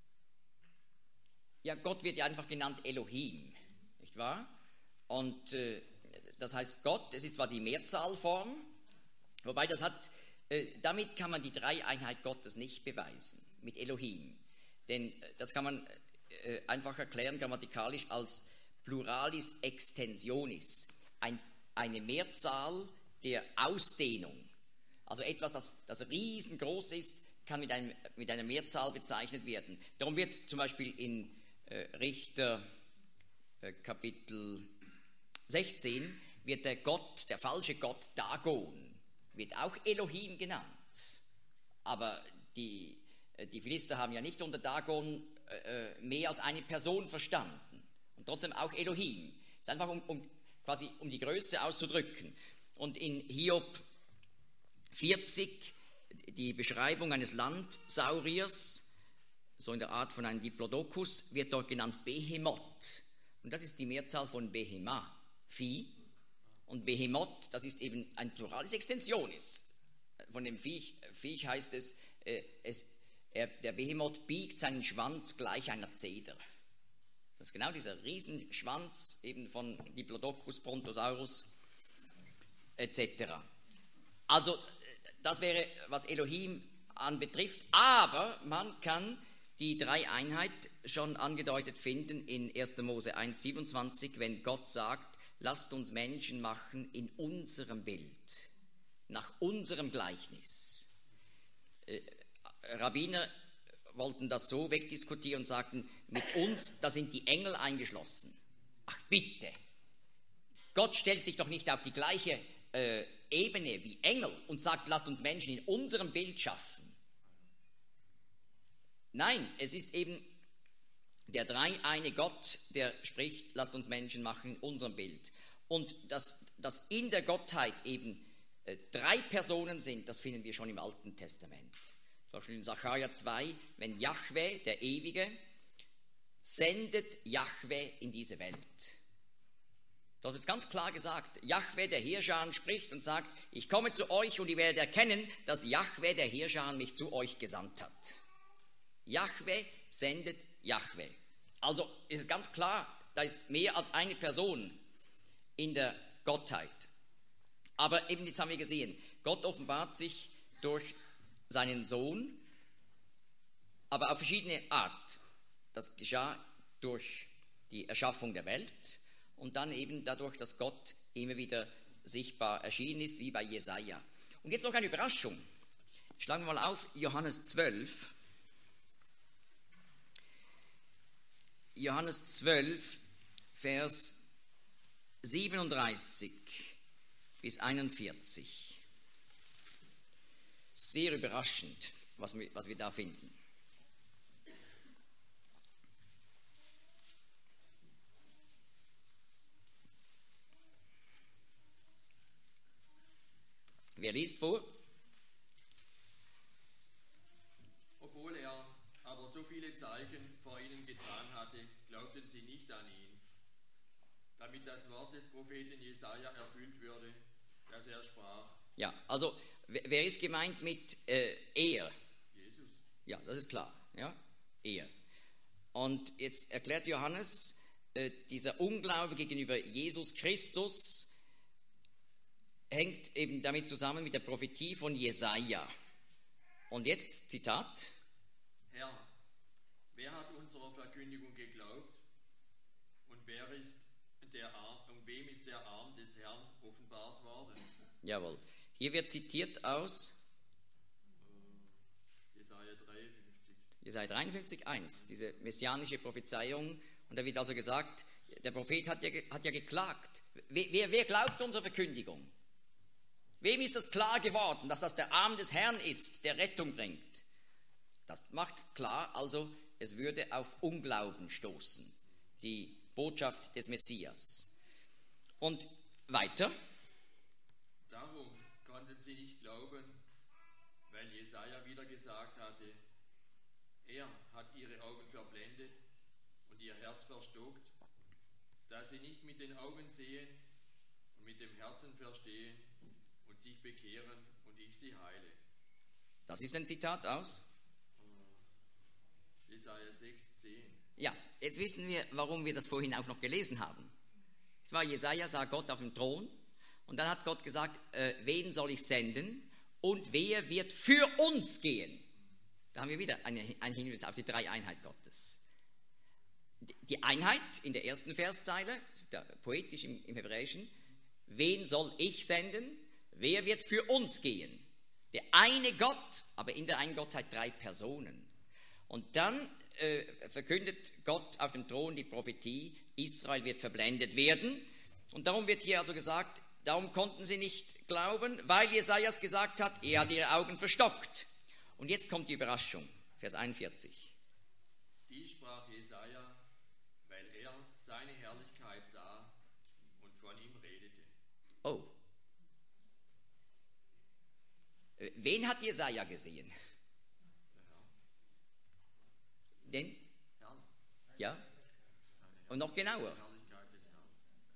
Ja, Gott wird ja einfach genannt Elohim, nicht wahr? Und das heißt Gott, es ist zwar die Mehrzahlform, wobei das hat, damit kann man die Dreieinheit Gottes nicht beweisen, mit Elohim. Denn das kann man einfach erklären, grammatikalisch als Pluralis Extensionis, eine Mehrzahl der Ausdehnung. Also etwas, das riesengroß ist, kann mit einer Mehrzahl bezeichnet werden. Darum wird zum Beispiel in Richter Kapitel 16 wird der falsche Gott Dagon, wird auch Elohim genannt. Aber die Philister haben ja nicht unter Dagon mehr als eine Person verstanden. Und trotzdem auch Elohim. Es ist einfach quasi um die Größe auszudrücken. Und in Hiob 40, die Beschreibung eines Landsauriers, so in der Art von einem Diplodocus, wird dort genannt Behemoth. Und das ist die Mehrzahl von Behema, Vieh. Und Behemoth, das ist eben ein Pluralis Extensionis. Von dem Viech heißt es, der Behemoth biegt seinen Schwanz gleich einer Zeder. Das ist genau dieser Riesenschwanz eben von Diplodocus, Brontosaurus etc. Also das wäre, was Elohim anbetrifft, aber man kann die Dreieinheit schon angedeutet finden in 1. Mose 1,27, wenn Gott sagt, lasst uns Menschen machen in unserem Bild, nach unserem Gleichnis. Rabbiner wollten das so wegdiskutieren und sagten, mit uns, da sind die Engel eingeschlossen. Ach bitte, Gott stellt sich doch nicht auf die gleiche Ebene wie Engel und sagt, lasst uns Menschen in unserem Bild schaffen. Nein, es ist eben der dreieine Gott, der spricht, lasst uns Menschen machen in unserem Bild. Und dass in der Gottheit eben drei Personen sind, das finden wir schon im Alten Testament. zum Beispiel in Sacharja 2, wenn Jahwe, der Ewige, sendet Jahwe in diese Welt. Dort wird ganz klar gesagt, Jahwe, der Heerscharen, spricht und sagt, ich komme zu euch und ihr werdet erkennen, dass Jahwe, der Heerscharen, mich zu euch gesandt hat. Jahwe sendet Jahwe. Also ist es ganz klar, da ist mehr als eine Person in der Gottheit. Aber eben jetzt haben wir gesehen, Gott offenbart sich durch seinen Sohn, aber auf verschiedene Art. Das geschah durch die Erschaffung der Welt und dann eben dadurch, dass Gott immer wieder sichtbar erschienen ist, wie bei Jesaja. Und jetzt noch eine Überraschung. Schlagen wir mal auf Johannes 12. Johannes 12, Vers 37 bis 41. Sehr überraschend, was wir da finden. Wer liest vor? Obwohl er aber so viele Zeichen vor ihnen getan hatte, glaubten sie nicht an ihn, damit das Wort des Propheten Jesaja erfüllt würde, dass er sprach. Ja, also wer ist gemeint mit er? Jesus. Ja, das ist klar. Ja, er. Und jetzt erklärt Johannes, dieser Unglaube gegenüber Jesus Christus hängt eben damit zusammen mit der Prophetie von Jesaja. Und jetzt Zitat: Herr, wer hat unserer Verkündigung geglaubt und wem ist der Arm des Herrn offenbart worden? Jawohl. Hier wird zitiert aus Jesaja 53. Jesaja 53, 1, diese messianische Prophezeiung. Und da wird also gesagt, der Prophet hat ja geklagt. Wer glaubt unserer Verkündigung? Wem ist das klar geworden, dass das der Arm des Herrn ist, der Rettung bringt? Das macht klar, also es würde auf Unglauben stoßen, die Botschaft des Messias. Und weiter. Darum konnten sie nicht glauben, weil Jesaja wieder gesagt hatte, er hat ihre Augen verblendet und ihr Herz verstockt, dass sie nicht mit den Augen sehen und mit dem Herzen verstehen und sich bekehren und ich sie heile. Das ist ein Zitat aus Jesaja 6, 10. Ja, jetzt wissen wir, warum wir das vorhin auch noch gelesen haben. Es war Jesaja, sah Gott auf dem Thron und dann hat Gott gesagt, wen soll ich senden und wer wird für uns gehen? Da haben wir wieder einen Hinweis auf die Dreieinheit Gottes. Die Einheit in der ersten Verszeile, das ist ja poetisch im Hebräischen, wen soll ich senden? Wer wird für uns gehen? Der eine Gott, aber in der einen Gottheit 3 Personen. Und dann verkündet Gott auf dem Thron die Prophetie, Israel wird verblendet werden. Und darum wird hier also gesagt, darum konnten sie nicht glauben, weil Jesajas gesagt hat, er hat ihre Augen verstockt. Und jetzt kommt die Überraschung, Vers 41. Dies sprach Jesaja, weil er seine Herrlichkeit sah und von ihm redete. Oh. Wen hat Jesaja gesehen? Den? Herrn, Ja? Und noch genauer. Herrlichkeit des Herrn.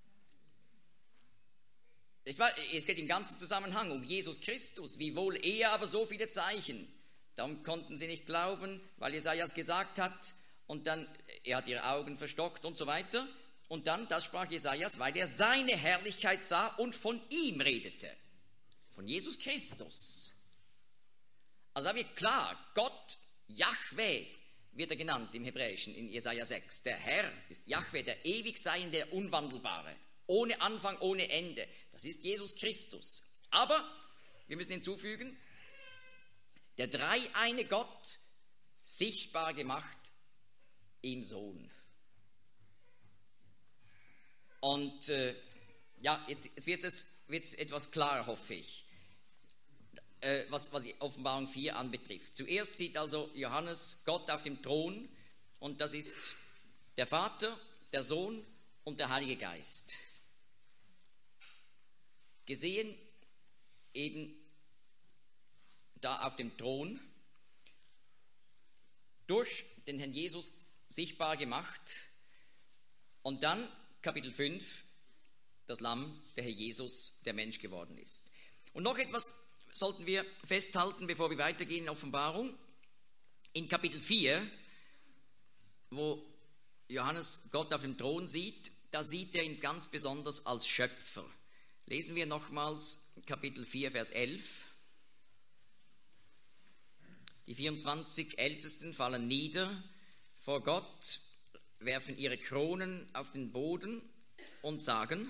Es geht im ganzen Zusammenhang um Jesus Christus, wiewohl er aber so viele Zeichen. Darum konnten sie nicht glauben, weil Jesajas gesagt hat, und dann, er hat ihre Augen verstockt und so weiter. Und dann, das sprach Jesajas, weil er seine Herrlichkeit sah und von ihm redete. Von Jesus Christus. Also da wird klar, Gott, Jahwe, wird er genannt im Hebräischen in Jesaja 6. Der Herr ist Jahwe, der ewig Seiende, der Unwandelbare. Ohne Anfang, ohne Ende. Das ist Jesus Christus. Aber, wir müssen hinzufügen, der dreieine Gott sichtbar gemacht im Sohn. Und jetzt wird es etwas klarer, hoffe ich, was die Offenbarung 4 anbetrifft. Zuerst sieht also Johannes Gott auf dem Thron und das ist der Vater, der Sohn und der Heilige Geist. Gesehen eben da auf dem Thron durch den Herrn Jesus sichtbar gemacht. Und dann Kapitel 5, das Lamm, der Herr Jesus, der Mensch geworden ist. Und noch etwas sollten wir festhalten, bevor wir weitergehen in Offenbarung. In Kapitel 4, wo Johannes Gott auf dem Thron sieht, da sieht er ihn ganz besonders als Schöpfer. Lesen wir nochmals Kapitel 4, Vers 11. Die 24 Ältesten fallen nieder vor Gott, werfen ihre Kronen auf den Boden und sagen: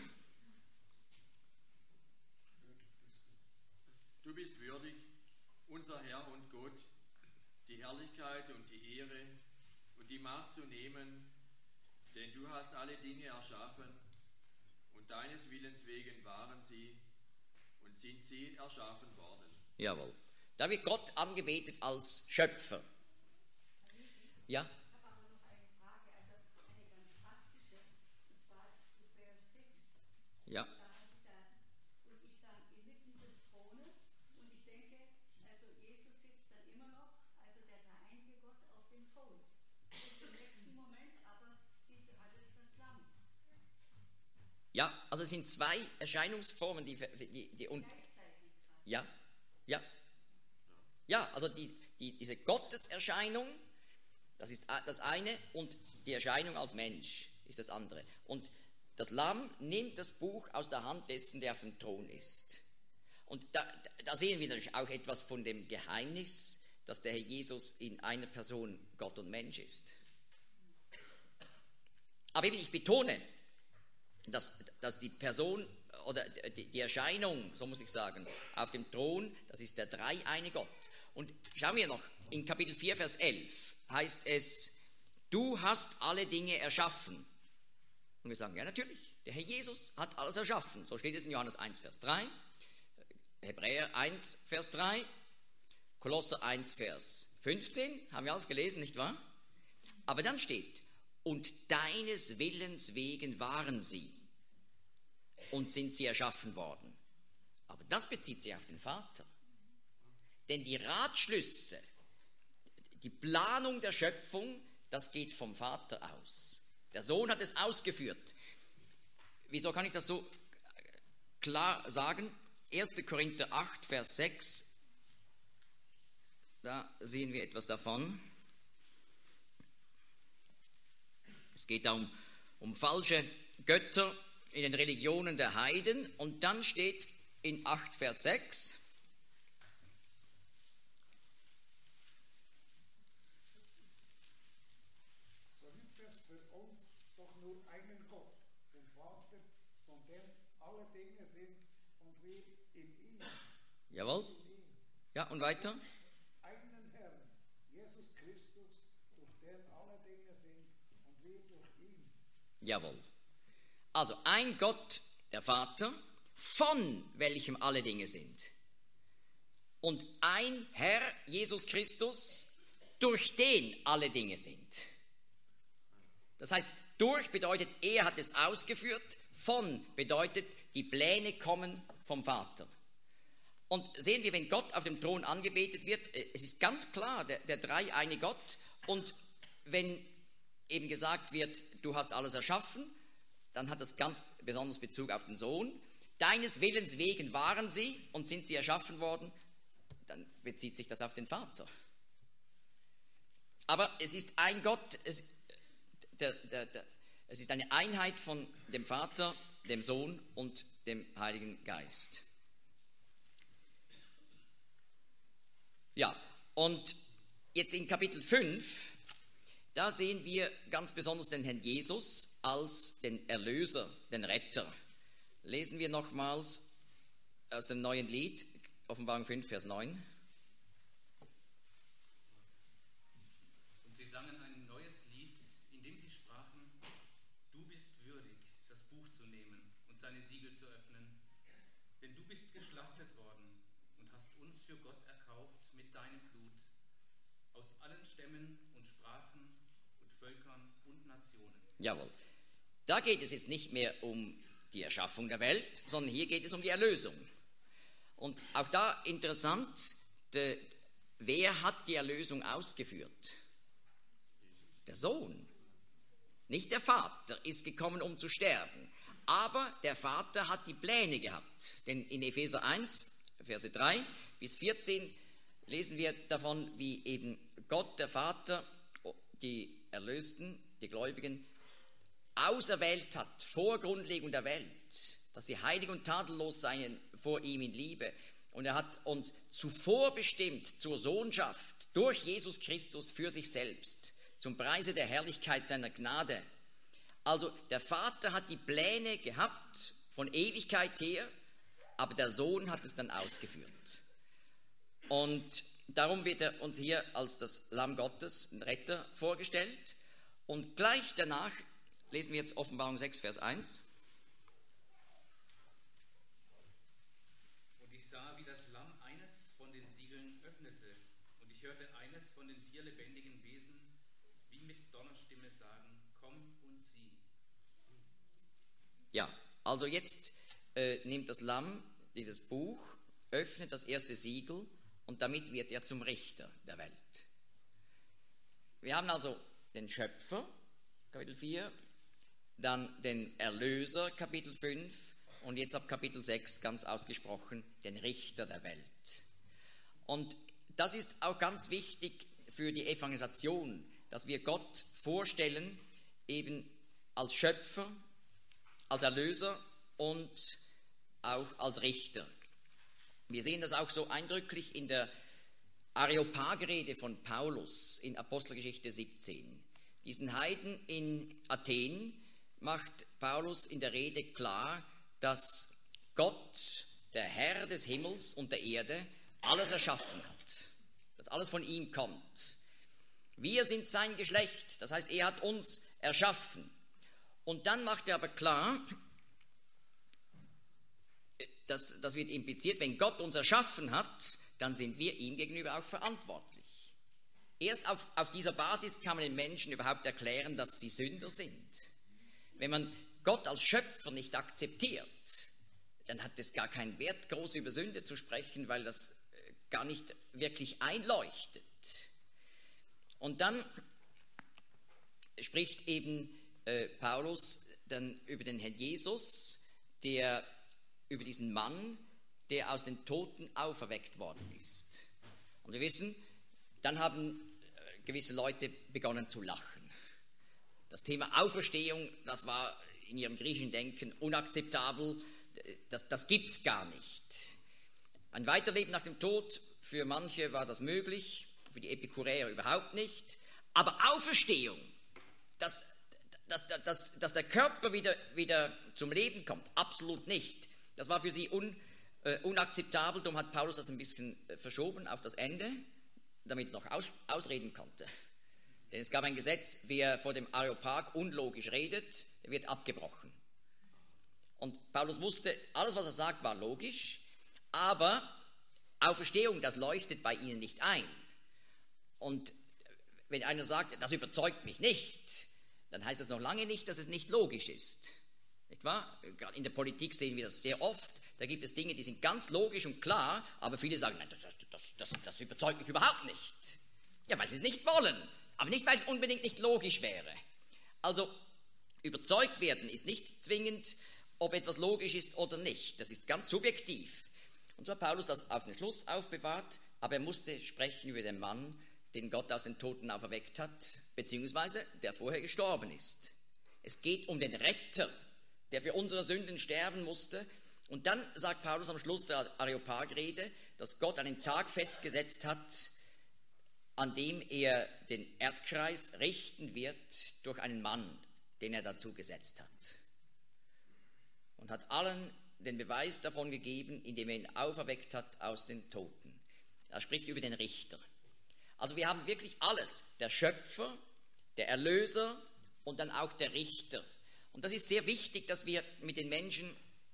Du bist würdig, unser Herr und Gott, die Herrlichkeit und die Ehre und die Macht zu nehmen, denn du hast alle Dinge erschaffen und deines Willens wegen waren sie und sind sie erschaffen worden. Jawohl. Da wird Gott angebetet als Schöpfer. Ja? Ich habe aber noch eine Frage, also eine ganz praktische, und zwar zu Vers 6. Ja. Da heißt es ja, und ich sah inmitten des Thrones, und ich denke, also Jesus sitzt dann immer noch, also der dreieinige Gott auf dem Thron. Und im nächsten Moment aber hat es das Lamm. Ja, also es sind zwei Erscheinungsformen, die und Gleichzeitig fast. ja, ja. Ja, also diese Gotteserscheinung, das ist das eine, und die Erscheinung als Mensch ist das andere. Und das Lamm nimmt das Buch aus der Hand dessen, der auf dem Thron ist. Und da sehen wir natürlich auch etwas von dem Geheimnis, dass der Herr Jesus in einer Person Gott und Mensch ist. Aber eben, ich betone, dass die Person oder die Erscheinung, so muss ich sagen, auf dem Thron, das ist der dreieine Gott. Und schauen wir noch, in Kapitel 4, Vers 11 heißt es: Du hast alle Dinge erschaffen. Und wir sagen, ja natürlich, der Herr Jesus hat alles erschaffen. So steht es in Johannes 1, Vers 3, Hebräer 1, Vers 3, Kolosser 1, Vers 15, haben wir alles gelesen, nicht wahr? Aber dann steht: Und deines Willens wegen waren sie und sind sie erschaffen worden. Aber das bezieht sich auf den Vater. Denn die Ratschlüsse, die Planung der Schöpfung, das geht vom Vater aus. Der Sohn hat es ausgeführt. Wieso kann ich das so klar sagen? 1. Korinther 8, Vers 6, da sehen wir etwas davon. Es geht da um falsche Götter in den Religionen der Heiden. Und dann steht in 8, Vers 6, so gibt es für uns doch nur einen Gott, den Vater, von dem alle Dinge sind und wir in ihm. jawohl, ja, und weiter? Einen Herrn, Jesus Christus, durch den alle Dinge sind und wir durch ihn. Jawohl. Also ein Gott, der Vater, von welchem alle Dinge sind. Und ein Herr, Jesus Christus, durch den alle Dinge sind. Das heißt, durch bedeutet, er hat es ausgeführt, von bedeutet, die Pläne kommen vom Vater. Und sehen wir, wenn Gott auf dem Thron angebetet wird, es ist ganz klar, der dreieine Gott. Und wenn eben gesagt wird, du hast alles erschaffen, dann hat das ganz besonders Bezug auf den Sohn. Deines Willens wegen waren sie und sind sie erschaffen worden, dann bezieht sich das auf den Vater. Aber es ist ein Gott, es ist eine Einheit von dem Vater, dem Sohn und dem Heiligen Geist. Ja, und jetzt in Kapitel 5, da sehen wir ganz besonders den Herrn Jesus als den Erlöser, den Retter. Lesen wir nochmals aus dem neuen Lied, Offenbarung 5, Vers 9. Und sie sangen ein neues Lied, in dem sie sprachen: Du bist würdig, das Buch zu nehmen und seine Siegel zu öffnen, denn du bist geschlachtet worden und hast uns für Gott erkauft mit deinem Blut, aus allen Stämmen und Sprachen und Völkern und Nationen. Jawohl. Da geht es jetzt nicht mehr um die Erschaffung der Welt, sondern hier geht es um die Erlösung. Und auch da interessant, wer hat die Erlösung ausgeführt? Der Sohn. Nicht der Vater ist gekommen, um zu sterben. Aber der Vater hat die Pläne gehabt. Denn in Epheser 1, Verse 3 bis 14 lesen wir davon, wie eben Gott, der Vater, die Erlösten, die Gläubigen, auserwählt hat vor Grundlegung der Welt, dass sie heilig und tadellos seien vor ihm in Liebe. Und er hat uns zuvor bestimmt zur Sohnschaft durch Jesus Christus für sich selbst, zum Preise der Herrlichkeit seiner Gnade. Also der Vater hat die Pläne gehabt von Ewigkeit her, aber der Sohn hat es dann ausgeführt. Und darum wird er uns hier als das Lamm Gottes, ein Retter, vorgestellt. Und gleich danach lesen wir jetzt Offenbarung 6, Vers 1. Und ich sah, wie das Lamm eines von den Siegeln öffnete. Und ich hörte eines von den 4 lebendigen Wesen wie mit Donnerstimme sagen, komm und sieh. Ja, also jetzt nimmt das Lamm dieses Buch, öffnet das erste Siegel und damit wird er zum Richter der Welt. Wir haben also den Schöpfer, Kapitel 4, dann den Erlöser, Kapitel 5 und jetzt ab Kapitel 6 ganz ausgesprochen den Richter der Welt. Und das ist auch ganz wichtig für die Evangelisation, dass wir Gott vorstellen, eben als Schöpfer, als Erlöser und auch als Richter. Wir sehen das auch so eindrücklich in der Areopagrede von Paulus in Apostelgeschichte 17. Diesen Heiden in Athen macht Paulus in der Rede klar, dass Gott, der Herr des Himmels und der Erde, alles erschaffen hat, dass alles von ihm kommt. Wir sind sein Geschlecht, das heißt, er hat uns erschaffen. Und dann macht er aber klar, das wird impliziert, wenn Gott uns erschaffen hat, dann sind wir ihm gegenüber auch verantwortlich. Erst auf dieser Basis kann man den Menschen überhaupt erklären, dass sie Sünder sind. Wenn man Gott als Schöpfer nicht akzeptiert, dann hat es gar keinen Wert, groß über Sünde zu sprechen, weil das gar nicht wirklich einleuchtet. Und dann spricht eben Paulus dann über den Herrn Jesus, über diesen Mann, der aus den Toten auferweckt worden ist. Und wir wissen, dann haben gewisse Leute begonnen zu lachen. Das Thema Auferstehung, das war in ihrem griechischen Denken unakzeptabel, das gibt es gar nicht. Ein Weiterleben nach dem Tod, für manche war das möglich, für die Epikureer überhaupt nicht, aber Auferstehung, dass der Körper wieder zum Leben kommt, absolut nicht. Das war für sie unakzeptabel, darum hat Paulus das ein bisschen verschoben auf das Ende, damit er noch ausreden konnte. Denn es gab ein Gesetz, wer vor dem Areopag unlogisch redet, der wird abgebrochen. Und Paulus wusste, alles, was er sagt, war logisch, aber Auferstehung, das leuchtet bei ihnen nicht ein. Und wenn einer sagt, das überzeugt mich nicht, dann heißt das noch lange nicht, dass es nicht logisch ist. Nicht wahr? Gerade in der Politik sehen wir das sehr oft. Da gibt es Dinge, die sind ganz logisch und klar, aber viele sagen, nein, das überzeugt mich überhaupt nicht. Ja, weil sie es nicht wollen, aber nicht, weil es unbedingt nicht logisch wäre. Also, überzeugt werden ist nicht zwingend, ob etwas logisch ist oder nicht. Das ist ganz subjektiv. Und so hat Paulus das auf den Schluss aufbewahrt, aber er musste sprechen über den Mann, den Gott aus den Toten auferweckt hat, beziehungsweise der vorher gestorben ist. Es geht um den Retter, der für unsere Sünden sterben musste. Und dann sagt Paulus am Schluss der Areopagrede, dass Gott einen Tag festgesetzt hat, an dem er den Erdkreis richten wird durch einen Mann, den er dazu gesetzt hat. Und hat allen den Beweis davon gegeben, indem er ihn auferweckt hat aus den Toten. Er spricht über den Richter. Also wir haben wirklich alles, der Schöpfer, der Erlöser und dann auch der Richter. Und das ist sehr wichtig, dass wir mit den Menschen,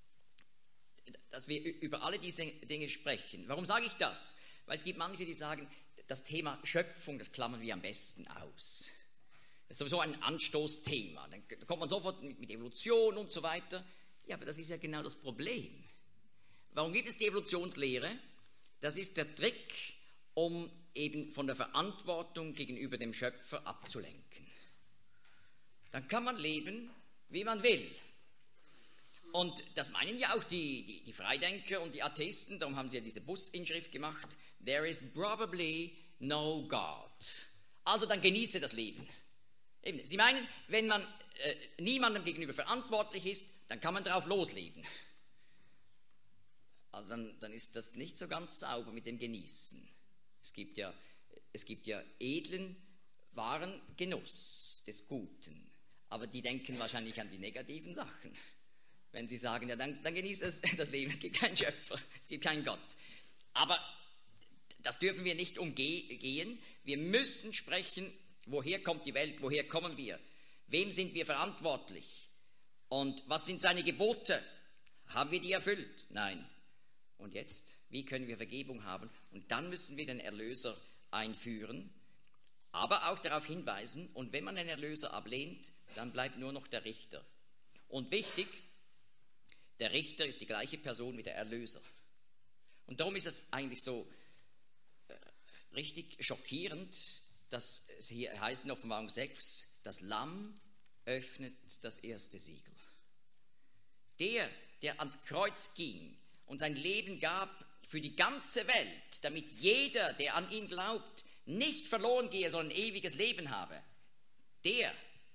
dass wir über alle diese Dinge sprechen. Warum sage ich das? Weil es gibt manche, die sagen, das Thema Schöpfung, das klammern wir am besten aus. Das ist sowieso ein Anstoßthema. Dann kommt man sofort mit Evolution und so weiter. Ja, aber das ist ja genau das Problem. Warum gibt es die Evolutionslehre? Das ist der Trick, um eben von der Verantwortung gegenüber dem Schöpfer abzulenken. Dann kann man leben, wie man will. Und das meinen ja auch die Freidenker und die Atheisten, darum haben sie ja diese Businschrift gemacht, there is probably no God. Also dann genieße das Leben. Eben, sie meinen, wenn man niemandem gegenüber verantwortlich ist, dann kann man drauf losleben. Also dann ist das nicht so ganz sauber mit dem Genießen. Es gibt ja edlen, wahren Genuss des Guten. Aber die denken wahrscheinlich an die negativen Sachen. Wenn sie sagen, ja, dann genießt es das Leben, es gibt keinen Schöpfer, es gibt keinen Gott. Aber das dürfen wir nicht umgehen. Wir müssen sprechen, woher kommt die Welt, woher kommen wir? Wem sind wir verantwortlich? Und was sind seine Gebote? Haben wir die erfüllt? Nein. Und jetzt? Wie können wir Vergebung haben? Und dann müssen wir den Erlöser einführen, aber auch darauf hinweisen, und wenn man den Erlöser ablehnt, dann bleibt nur noch der Richter. Und wichtig, der Richter ist die gleiche Person wie der Erlöser. Und darum ist es eigentlich so richtig schockierend, dass es hier heißt in Offenbarung 6, das Lamm öffnet das erste Siegel. Der ans Kreuz ging und sein Leben gab für die ganze Welt, damit jeder, der an ihn glaubt, nicht verloren gehe, sondern ewiges Leben habe, der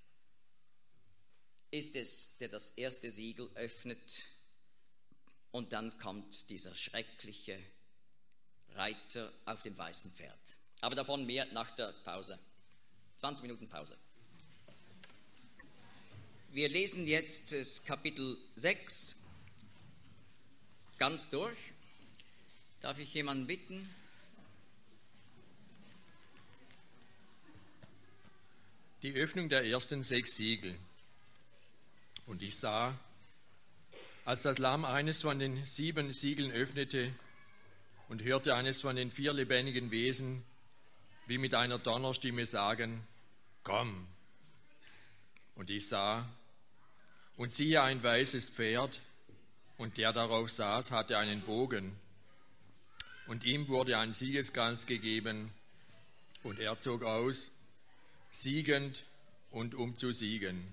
ist es, der das erste Siegel öffnet. Und dann kommt dieser schreckliche Reiter auf dem weißen Pferd. Aber davon mehr nach der Pause. 20 Minuten Pause. Wir lesen jetzt das Kapitel 6 ganz durch. Darf ich jemanden bitten? Die Öffnung der ersten 6 Siegel. Und ich sah, als das Lamm eines von den 7 Siegeln öffnete und hörte eines von den 4 lebendigen Wesen wie mit einer Donnerstimme sagen, komm. Und ich sah, und siehe ein weißes Pferd, und der darauf saß, hatte einen Bogen. Und ihm wurde ein Siegeskranz gegeben, und er zog aus, siegend und um zu siegen.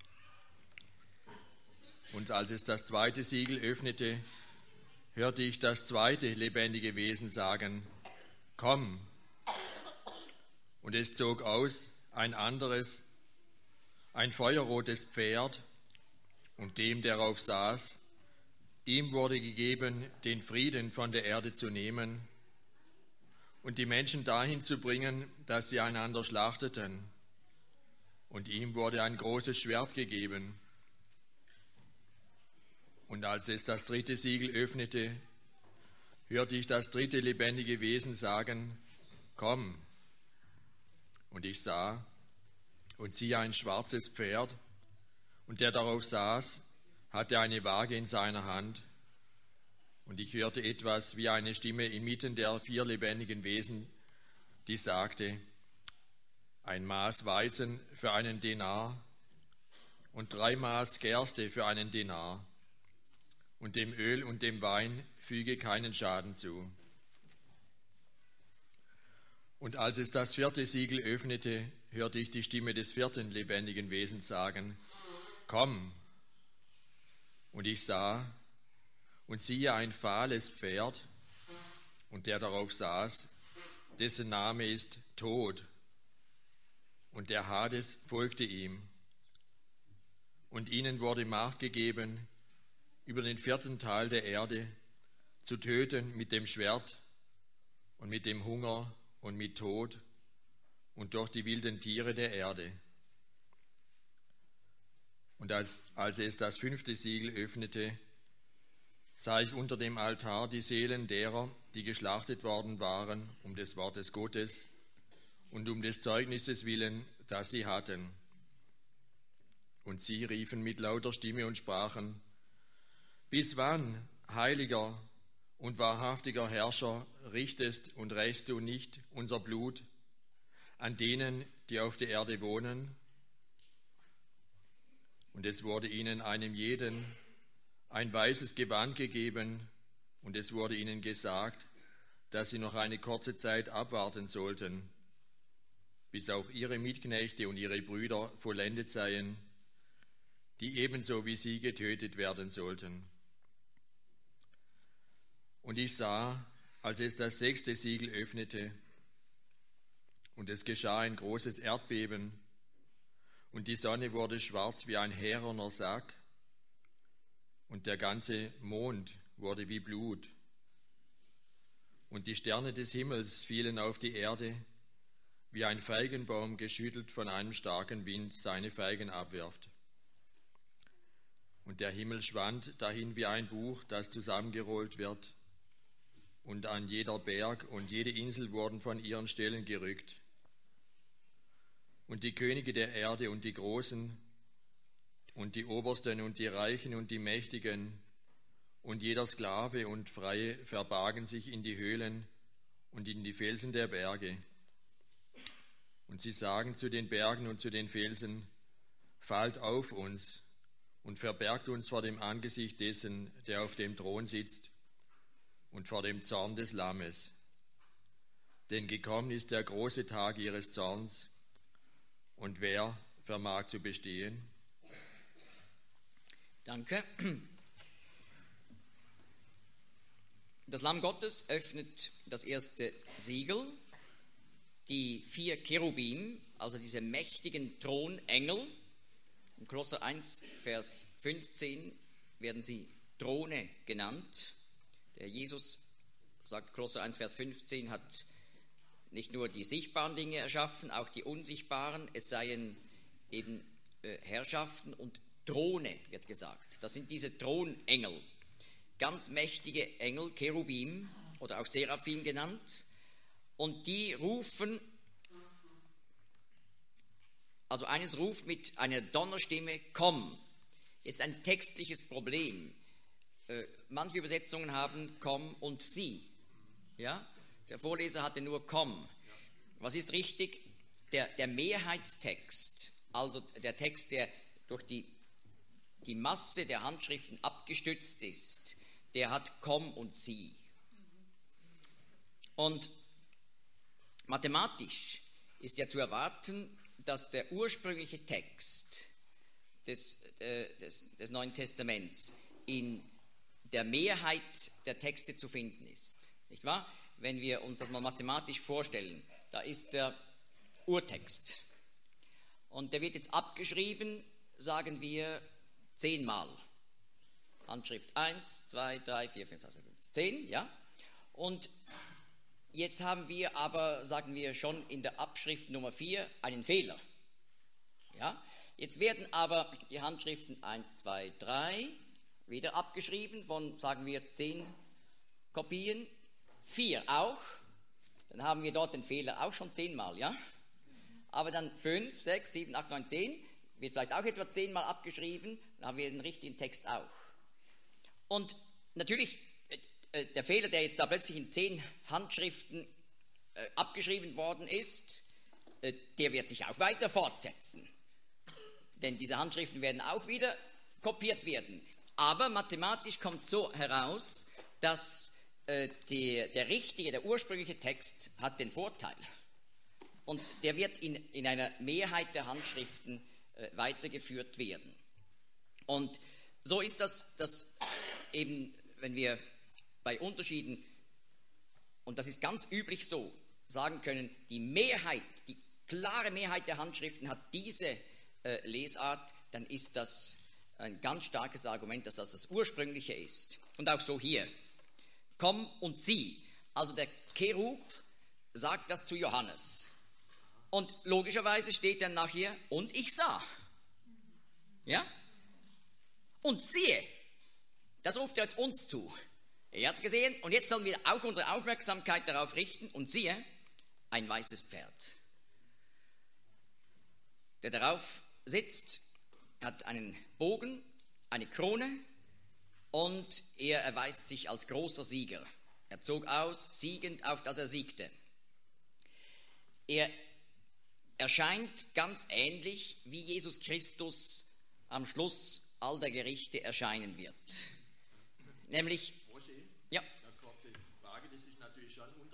Und als es das 2. Siegel öffnete, hörte ich das 2. lebendige Wesen sagen, komm. Und es zog aus ein anderes, ein feuerrotes Pferd, und dem, der darauf saß, ihm wurde gegeben, den Frieden von der Erde zu nehmen und die Menschen dahin zu bringen, dass sie einander schlachteten. Und ihm wurde ein großes Schwert gegeben. Und als es das 3. Siegel öffnete, hörte ich das 3. lebendige Wesen sagen, komm. Und ich sah und siehe ein schwarzes Pferd, und der darauf saß, hatte eine Waage in seiner Hand. Und ich hörte etwas wie eine Stimme inmitten der 4 lebendigen Wesen, die sagte, ein Maß Weizen für einen Denar und 3 Maß Gerste für einen Denar. Und dem Öl und dem Wein füge keinen Schaden zu. Und als es das 4. Siegel öffnete, hörte ich die Stimme des 4. lebendigen Wesens sagen, komm. Und ich sah und siehe ein fahles Pferd, und der darauf saß, dessen Name ist Tod, und der Hades folgte ihm. Und ihnen wurde Macht gegeben, über den 4. Teil der Erde zu töten mit dem Schwert und mit dem Hunger und mit Tod und durch die wilden Tiere der Erde. Und als es das 5. Siegel öffnete, sah ich unter dem Altar die Seelen derer, die geschlachtet worden waren, um des Wortes Gottes und um des Zeugnisses willen, das sie hatten. Und sie riefen mit lauter Stimme und sprachen, bis wann, heiliger und wahrhaftiger Herrscher, richtest und rächst du nicht unser Blut an denen, die auf der Erde wohnen? Und es wurde ihnen einem jeden ein weißes Gewand gegeben, und es wurde ihnen gesagt, dass sie noch eine kurze Zeit abwarten sollten, bis auch ihre Mitknechte und ihre Brüder vollendet seien, die ebenso wie sie getötet werden sollten. Und ich sah, als es das 6. Siegel öffnete, und es geschah ein großes Erdbeben, und die Sonne wurde schwarz wie ein härener Sack, und der ganze Mond wurde wie Blut, und die Sterne des Himmels fielen auf die Erde, wie ein Feigenbaum geschüttelt von einem starken Wind seine Feigen abwirft. Und der Himmel schwand dahin wie ein Buch, das zusammengerollt wird, und an jeder Berg und jede Insel wurden von ihren Stellen gerückt. Und die Könige der Erde und die Großen und die Obersten und die Reichen und die Mächtigen und jeder Sklave und Freie verbargen sich in die Höhlen und in die Felsen der Berge. Und sie sagen zu den Bergen und zu den Felsen: Fallt auf uns und verbergt uns vor dem Angesicht dessen, der auf dem Thron sitzt, und vor dem Zorn des Lammes. Denn gekommen ist der große Tag ihres Zorns, und wer vermag zu bestehen? Danke. Das Lamm Gottes öffnet das erste Siegel. Die 4 Cherubim, also diese mächtigen Thronengel, in Kolosser 1, Vers 15 werden sie Throne genannt. Der Jesus, sagt Kolosser 1, Vers 15, hat nicht nur die sichtbaren Dinge erschaffen, auch die unsichtbaren. Es seien eben Herrschaften und Throne, wird gesagt. Das sind diese Thronengel. Ganz mächtige Engel, Cherubim oder auch Seraphim genannt. Und die rufen, also eines ruft mit einer Donnerstimme: Komm. Jetzt ein textliches Problem. Manche Übersetzungen haben komm und sieh. Ja? Der Vorleser hatte nur komm. Was ist richtig? Der Mehrheitstext, also der Text, der durch die Masse der Handschriften abgestützt ist, der hat komm und sieh. Und mathematisch ist ja zu erwarten, dass der ursprüngliche Text des Neuen Testaments in der Mehrheit der Texte zu finden ist. Nicht wahr? Wenn wir uns das mal mathematisch vorstellen, da ist der Urtext. Und der wird jetzt abgeschrieben, sagen wir, 10-mal. Handschrift 1, 2, 3, 4, 5, 6, 7, 10, ja? Und jetzt haben wir aber, sagen wir, schon in der Abschrift Nummer 4 einen Fehler. Ja? Jetzt werden aber die Handschriften 1, 2, 3 wieder abgeschrieben von, sagen wir, 10 Kopien. 4 auch. Dann haben wir dort den Fehler auch schon 10-mal, ja? Aber dann 5, 6, 7, 8, 9, 10 wird vielleicht auch etwa 10-mal abgeschrieben. Dann haben wir den richtigen Text auch. Und natürlich, der Fehler, der jetzt da plötzlich in 10 Handschriften abgeschrieben worden ist, der wird sich auch weiter fortsetzen. Denn diese Handschriften werden auch wieder kopiert werden. Aber mathematisch kommt es so heraus, dass der richtige, der ursprüngliche Text hat den Vorteil. Und der wird in einer Mehrheit der Handschriften weitergeführt werden. Und so ist das eben, wenn wir bei Unterschieden, und das ist ganz üblich so, sagen können, die klare Mehrheit der Handschriften hat diese Lesart, dann ist das ein ganz starkes Argument, dass das ursprüngliche ist. Und auch so hier. Komm und sieh. Also der Cherub sagt das zu Johannes. Und logischerweise steht dann nachher, und ich sah. Ja? Und siehe. Das ruft er jetzt uns zu. Er hat es gesehen und jetzt sollen wir auch unsere Aufmerksamkeit darauf richten und siehe, ein weißes Pferd. Der darauf sitzt, hat einen Bogen, eine Krone und er erweist sich als großer Sieger. Er zog aus, siegend, auf dass er siegte. Er erscheint ganz ähnlich, wie Jesus Christus am Schluss all der Gerichte erscheinen wird. Nämlich, Roger, ja. eine kurze Frage, das ist natürlich schon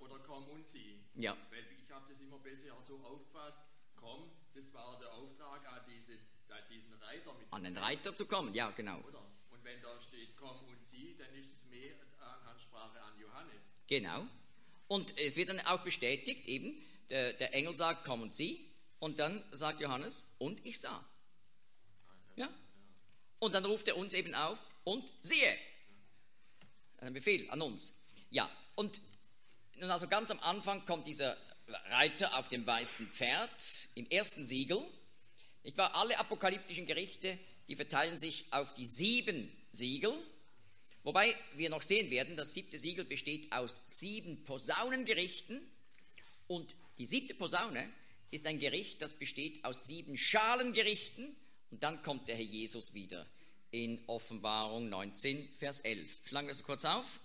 oder komm und sieh. Ja. Weil ich habe das immer besser so aufgefasst, komm, das war der Auftrag an diesen Reiter mit An den Reiter zu kommen, ja, genau. Oder? Und wenn da steht komm und sieh, dann ist es mehr Ansprache an Johannes. Genau. Und es wird dann auch bestätigt, eben, der Engel sagt, komm und sieh. Und dann sagt Johannes, und ich sah. Ja? Und dann ruft er uns eben auf, und siehe. Ein Befehl an uns. Ja, und nun also ganz am Anfang kommt dieser Reiter auf dem weißen Pferd im ersten Siegel. Nicht wahr? Alle apokalyptischen Gerichte, die verteilen sich auf die 7 Siegel. Wobei wir noch sehen werden, das 7. Siegel besteht aus 7 Posaunengerichten. Und die 7. Posaune ist ein Gericht, das besteht aus 7 Schalengerichten. Und dann kommt der Herr Jesus wieder in Offenbarung 19, Vers 11. Schlagen wir das kurz auf.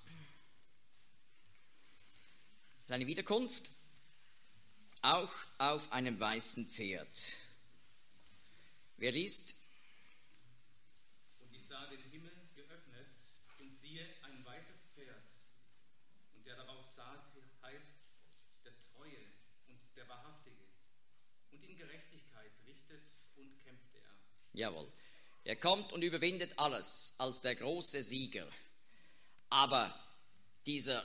Seine Wiederkunft, auch auf einem weißen Pferd. Wer liest? Und ich sah den Himmel geöffnet und siehe ein weißes Pferd. Und der darauf saß, heißt der Treue und der Wahrhaftige. Und in Gerechtigkeit richtet und kämpft er. Jawohl. Er kommt und überwindet alles als der große Sieger. Aber dieser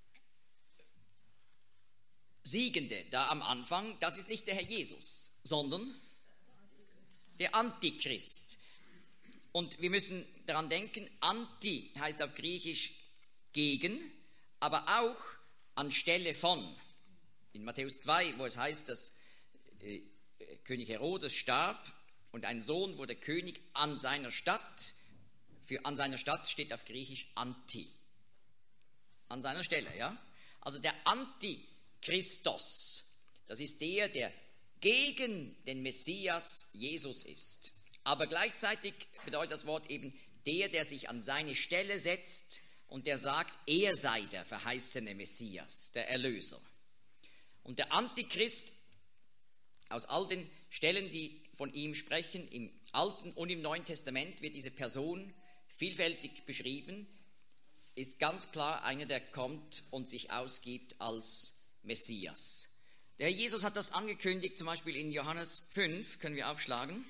Siegende da am Anfang, das ist nicht der Herr Jesus, sondern der Antichrist. Und wir müssen daran denken, Anti heißt auf Griechisch gegen, aber auch anstelle von. In Matthäus 2, wo es heißt, dass König Herodes starb und ein Sohn wurde König an seiner Stadt. An seiner Stadt steht auf Griechisch Anti. An seiner Stelle, ja. Also der Antichristos, das ist der gegen den Messias Jesus ist. Aber gleichzeitig bedeutet das Wort eben der sich an seine Stelle setzt und der sagt, er sei der verheißene Messias, der Erlöser. Und der Antichrist, aus all den Stellen, die von ihm sprechen, im Alten und im Neuen Testament wird diese Person vielfältig beschrieben, ist ganz klar einer, der kommt und sich ausgibt als Messias. Der Herr Jesus hat das angekündigt, zum Beispiel in Johannes 5, können wir aufschlagen.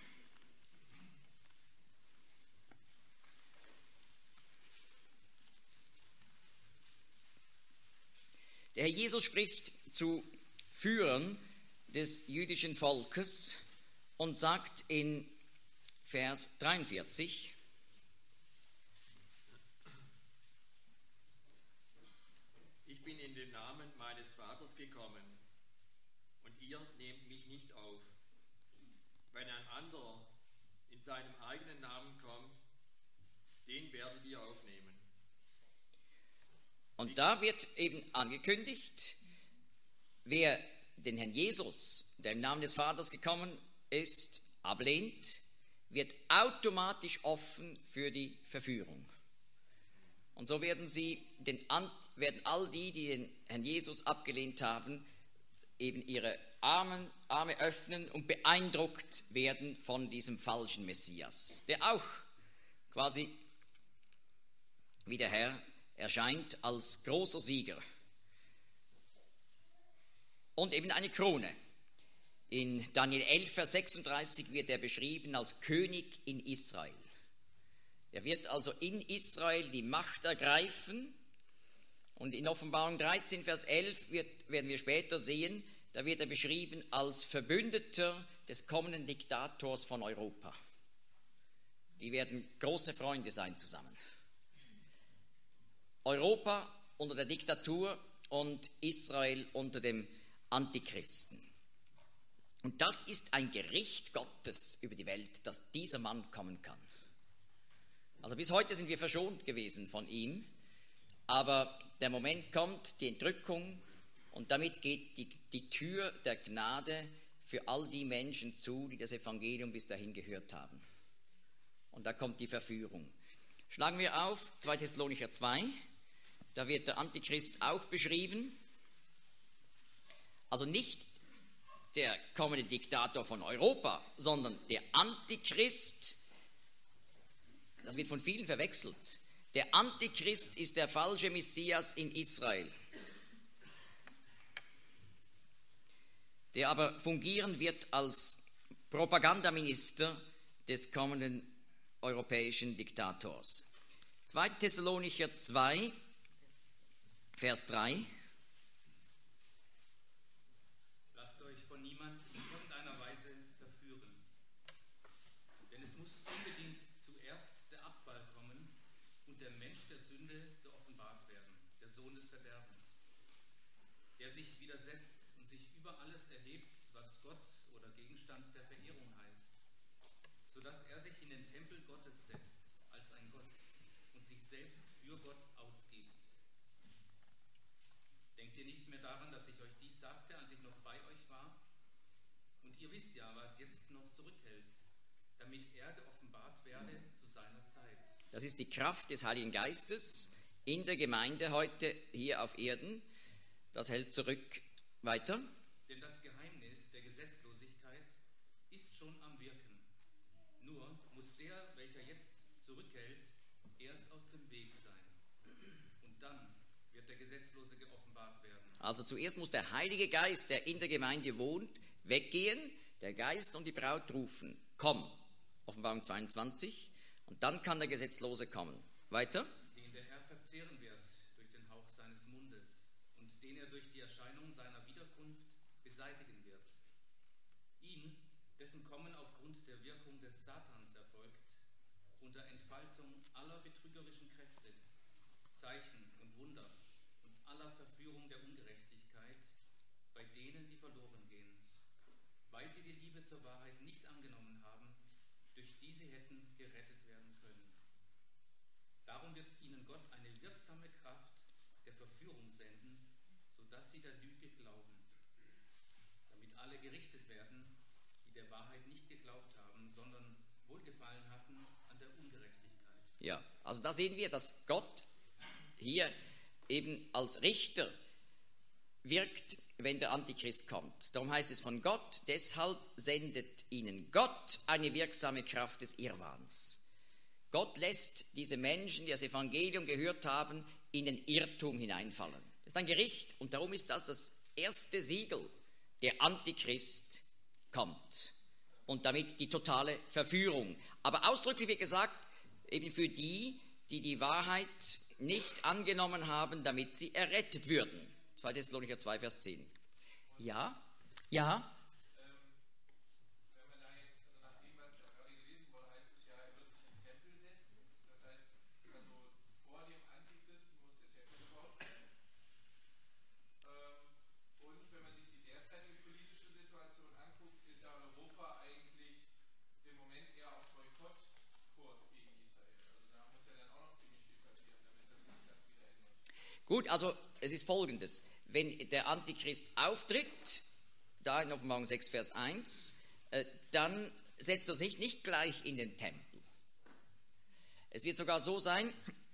Der Herr Jesus spricht zu Führern des jüdischen Volkes und sagt in Vers 43, ich bin in den Namen meines Vaters gekommen und ihr nehmt mich nicht auf. Wenn ein anderer in seinem eigenen Namen kommt, den werdet ihr aufnehmen. Und da wird eben angekündigt, wer den Herrn Jesus, der im Namen des Vaters gekommen ist, ablehnt, wird automatisch offen für die Verführung. Und so werden all die den Herrn Jesus abgelehnt haben, eben ihre Arme öffnen und beeindruckt werden von diesem falschen Messias, der auch quasi wie der Herr erscheint als großer Sieger. Und eben eine Krone. In Daniel 11, Vers 36 wird er beschrieben als König in Israel. Er wird also in Israel die Macht ergreifen. Und in Offenbarung 13, Vers 11 werden wir später sehen, da wird er beschrieben als Verbündeter des kommenden Diktators von Europa. Die werden große Freunde sein zusammen. Europa unter der Diktatur und Israel unter dem Antichristen. Und das ist ein Gericht Gottes über die Welt, dass dieser Mann kommen kann. Also bis heute sind wir verschont gewesen von ihm, aber der Moment kommt, die Entrückung, und damit geht die Tür der Gnade für all die Menschen zu, die das Evangelium bis dahin gehört haben. Und da kommt die Verführung. Schlagen wir auf 2. Thessalonicher 2, da wird der Antichrist auch beschrieben. Also nicht der kommende Diktator von Europa, sondern der Antichrist. Das wird von vielen verwechselt. Der Antichrist ist der falsche Messias in Israel. der aber fungieren wird als Propagandaminister des kommenden europäischen Diktators. 2. Thessalonicher 2, Vers 3. Lasst euch von niemand in irgendeiner Weise verführen, denn es muss unbedingt zuerst der Abfall kommen und der Mensch der Sünde geoffenbart werden, der Sohn des Verderbens, der sich widersetzt und sich über alles erhebt, was Gott oder Gegenstand der Verehrung heißt, sodass er sich in den Tempel Gottes setzt als ein Gott und sich selbst für Gott ausgibt. Denkt ihr nicht mehr daran, dass ich euch dies sagte, als ich noch bei euch war? Und ihr wisst ja, was jetzt noch zurückhält, damit er geoffenbart werde zu seiner Zeit. Das ist die Kraft des Heiligen Geistes in der Gemeinde heute hier auf Erden. Das hält zurück. Weiter. Denn das Geheimnis der Gesetzlosigkeit ist schon am Wirken. Nur muss der, welcher jetzt zurückhält, erst aus dem Weg sein. Und dann wird der Gesetzlose geoffenbart werden. Also zuerst muss der Heilige Geist, der in der Gemeinde wohnt, weggehen, der Geist und die Braut rufen, komm, Offenbarung 22, und dann kann der Gesetzlose kommen. Weiter. Den der Herr verzehren wird durch den Hauch seines Mundes und den er durch die Erscheinung seiner Wiederkunft beseitigen wird. Ihn, dessen Kommen aufgrund der Wirkung des Satans erfolgt, unter Entfaltung aller betrügerischen Kräfte, Zeichen und Wunder und aller Verführung der Ungerechtigkeit bei denen, die verloren gehen, weil sie die Liebe zur Wahrheit nicht angenommen haben, durch die sie hätten gerettet werden können. Darum wird ihnen Gott eine wirksame Kraft der Verführung senden, sodass sie der Lüge glauben, damit alle gerichtet werden, die der Wahrheit nicht geglaubt haben, sondern Wohlgefallen hatten an der Ungerechtigkeit. Ja, also da sehen wir, dass Gott hier eben als Richter wirkt, wenn der Antichrist kommt. Darum heißt es von Gott, deshalb sendet ihnen Gott eine wirksame Kraft des Irrwahns. Gott lässt diese Menschen, die das Evangelium gehört haben, in den Irrtum hineinfallen. Das ist ein Gericht und darum ist das erste Siegel. Der Antichrist kommt und damit die totale Verführung. Aber ausdrücklich wird gesagt, eben für die, die die Wahrheit nicht angenommen haben, damit sie errettet würden. 2. Thessalonicher 2, Vers 10. Ja, ja. Wenn man da jetzt, also nach dem, was da gerade gelesen wurde, heißt es ja, er wird sich in den Tempel setzen. Das heißt, also vor dem Antichristen muss der Tempel gebaut werden. Und wenn man sich die derzeitige politische Situation anguckt, ist ja Europa eigentlich im Moment eher auf Boykottkurs gegen Israel. Also da muss ja dann auch noch ziemlich viel passieren, damit sich das wieder ändert. Gut, also es ist Folgendes. Wenn der Antichrist auftritt, da in Offenbarung 6, Vers 1, dann setzt er sich nicht gleich in den Tempel. Es wird sogar so sein,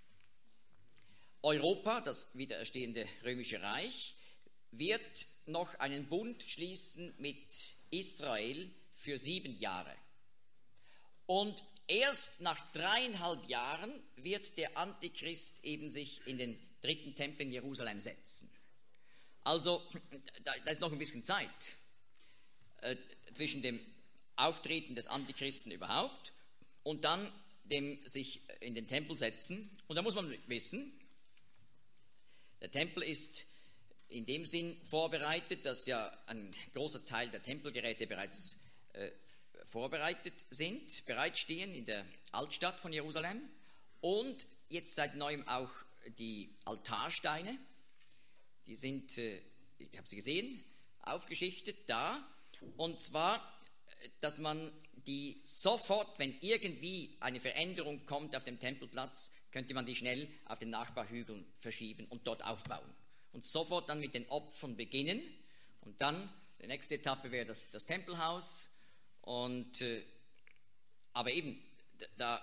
Europa, das wiedererstehende Römische Reich, wird noch einen Bund schließen mit Israel für 7 Jahre. Und erst nach 3,5 Jahren wird der Antichrist eben sich in den 3. Tempel in Jerusalem setzen. Also, da ist noch ein bisschen Zeit zwischen dem Auftreten des Antichristen überhaupt und dann dem sich in den Tempel setzen. Und da muss man wissen, der Tempel ist in dem Sinn vorbereitet, dass ja ein großer Teil der Tempelgeräte bereits vorbereitet sind, bereitstehen in der Altstadt von Jerusalem und jetzt seit neuem auch die Altarsteine. Die sind, ich habe sie gesehen, aufgeschichtet da. Und zwar, dass man die sofort, wenn irgendwie eine Veränderung kommt auf dem Tempelplatz, könnte man die schnell auf den Nachbarhügeln verschieben und dort aufbauen. Und sofort dann mit den Opfern beginnen. Und dann, die nächste Etappe wäre das Tempelhaus. Und, aber eben, da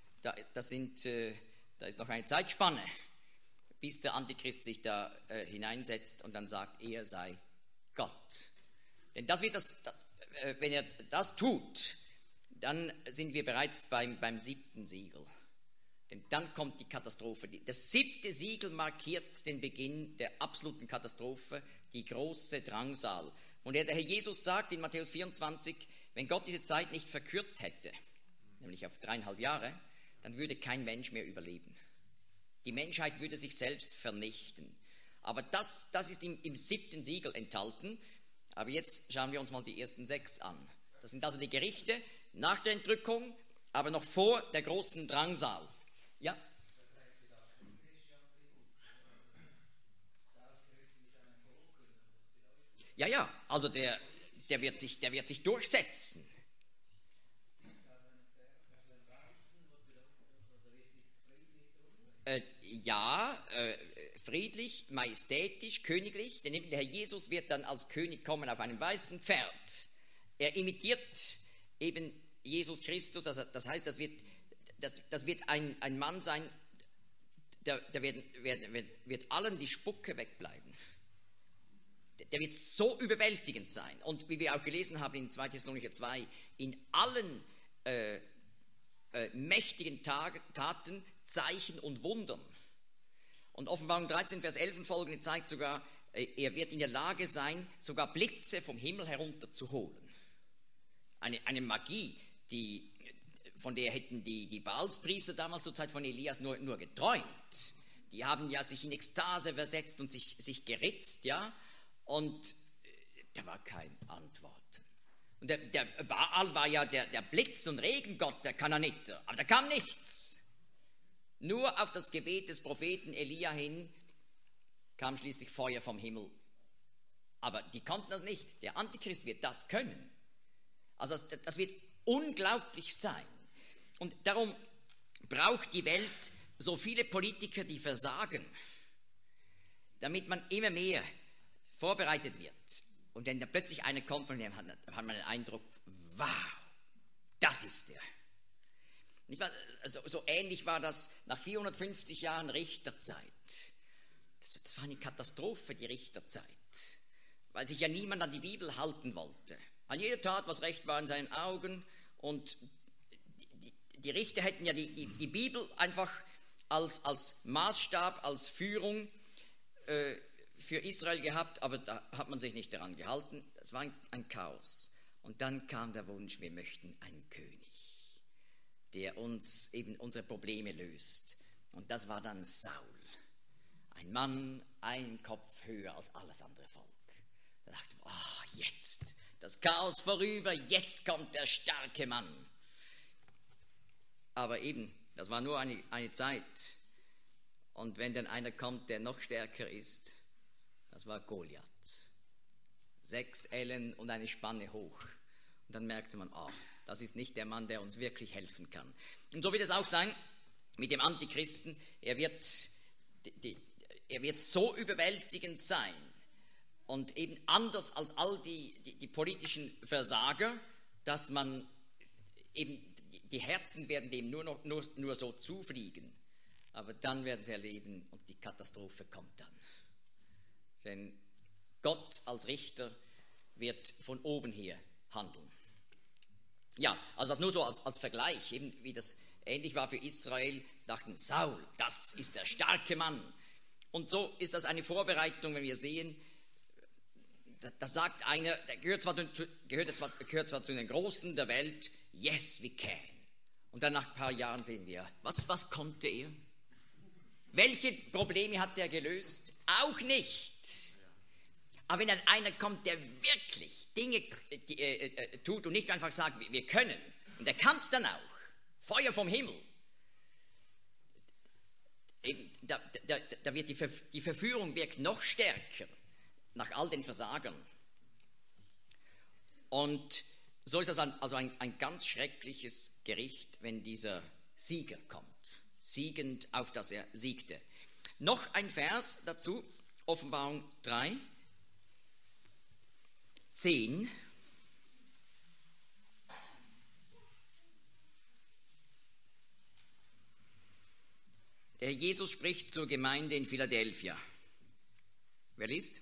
ist noch eine Zeitspanne, bis der Antichrist sich da hineinsetzt und dann sagt, er sei Gott. Denn wenn er das tut, dann sind wir bereits beim 7. Siegel. Denn dann kommt die Katastrophe. Das 7. Siegel markiert den Beginn der absoluten Katastrophe, die große Drangsal, Und der Herr Jesus sagt in Matthäus 24, wenn Gott diese Zeit nicht verkürzt hätte, nämlich auf 3,5 Jahre, dann würde kein Mensch mehr überleben. Die Menschheit würde sich selbst vernichten. Aber das ist im 7. Siegel enthalten. Aber jetzt schauen wir uns mal die ersten 6 an. Das sind also die Gerichte nach der Entrückung, aber noch vor der großen Drangsal. Ja? Ja, also der wird sich durchsetzen. Friedlich, majestätisch, königlich, denn eben der Herr Jesus wird dann als König kommen auf einem weißen Pferd. Er imitiert eben Jesus Christus, das heißt, das wird ein Mann sein, der wird allen die Spucke wegbleiben. Der wird so überwältigend sein. Und wie wir auch gelesen haben in 2. Thessalonicher 2, in allen mächtigen Taten, Zeichen und Wundern. Und Offenbarung 13, Vers 11 und folgende zeigt sogar, er wird in der Lage sein, sogar Blitze vom Himmel herunter zu holen. Eine Magie, von der hätten die Baalspriester damals zur Zeit von Elias nur geträumt. Die haben ja sich in Ekstase versetzt und sich geritzt, ja, und da war kein Antworten. Und der Baal war ja der Blitz- und Regengott der Kanaaniter, aber da kam nichts. Nur auf das Gebet des Propheten Elia hin kam schließlich Feuer vom Himmel. Aber die konnten das nicht. Der Antichrist wird das können. Also das wird unglaublich sein. Und darum braucht die Welt so viele Politiker, die versagen, damit man immer mehr vorbereitet wird. Und wenn da plötzlich einer kommt, von dem hat man den Eindruck, wow, das ist der. So ähnlich war das nach 450 Jahren Richterzeit. Das war eine Katastrophe, die Richterzeit, weil sich ja niemand an die Bibel halten wollte. An jeder tat, was recht war in seinen Augen, und die Richter hätten ja die Bibel einfach als Maßstab, als Führung für Israel gehabt, aber da hat man sich nicht daran gehalten. Das war ein Chaos. Und dann kam der Wunsch, wir möchten einen König, der uns eben unsere Probleme löst. Und das war dann Saul. Ein Mann, einen Kopf höher als alles andere Volk. Da dachte man, jetzt, das Chaos vorüber, jetzt kommt der starke Mann. Aber eben, das war nur eine Zeit. Und wenn dann einer kommt, der noch stärker ist, das war Goliath. 6 Ellen und eine Spanne hoch. Und dann merkte man, das ist nicht der Mann, der uns wirklich helfen kann. Und so wird es auch sein mit dem Antichristen. Er wird so überwältigend sein und eben anders als all die politischen Versager, dass man eben, die Herzen werden dem nur so zufliegen. Aber dann werden sie erleben und die Katastrophe kommt dann. Denn Gott als Richter wird von oben her handeln. Ja, also das nur so als Vergleich, eben wie das ähnlich war für Israel. Sie dachten, Saul, das ist der starke Mann. Und so ist das eine Vorbereitung, wenn wir sehen, da sagt einer, der gehört zwar zu den Großen der Welt, yes, we can. Und dann nach ein paar Jahren sehen wir, was konnte er? Welche Probleme hat er gelöst? Auch nicht. Aber wenn dann einer kommt, der wirklich Dinge tut und nicht einfach sagt, wir können, und er kann es dann auch, Feuer vom Himmel, da wird die Verführung wirkt noch stärker nach all den Versagern. Und so ist das also ein ganz schreckliches Gericht, wenn dieser Sieger kommt, siegend, auf das er siegte. Noch ein Vers dazu, Offenbarung 3, 10. Der Jesus spricht zur Gemeinde in Philadelphia. Wer liest?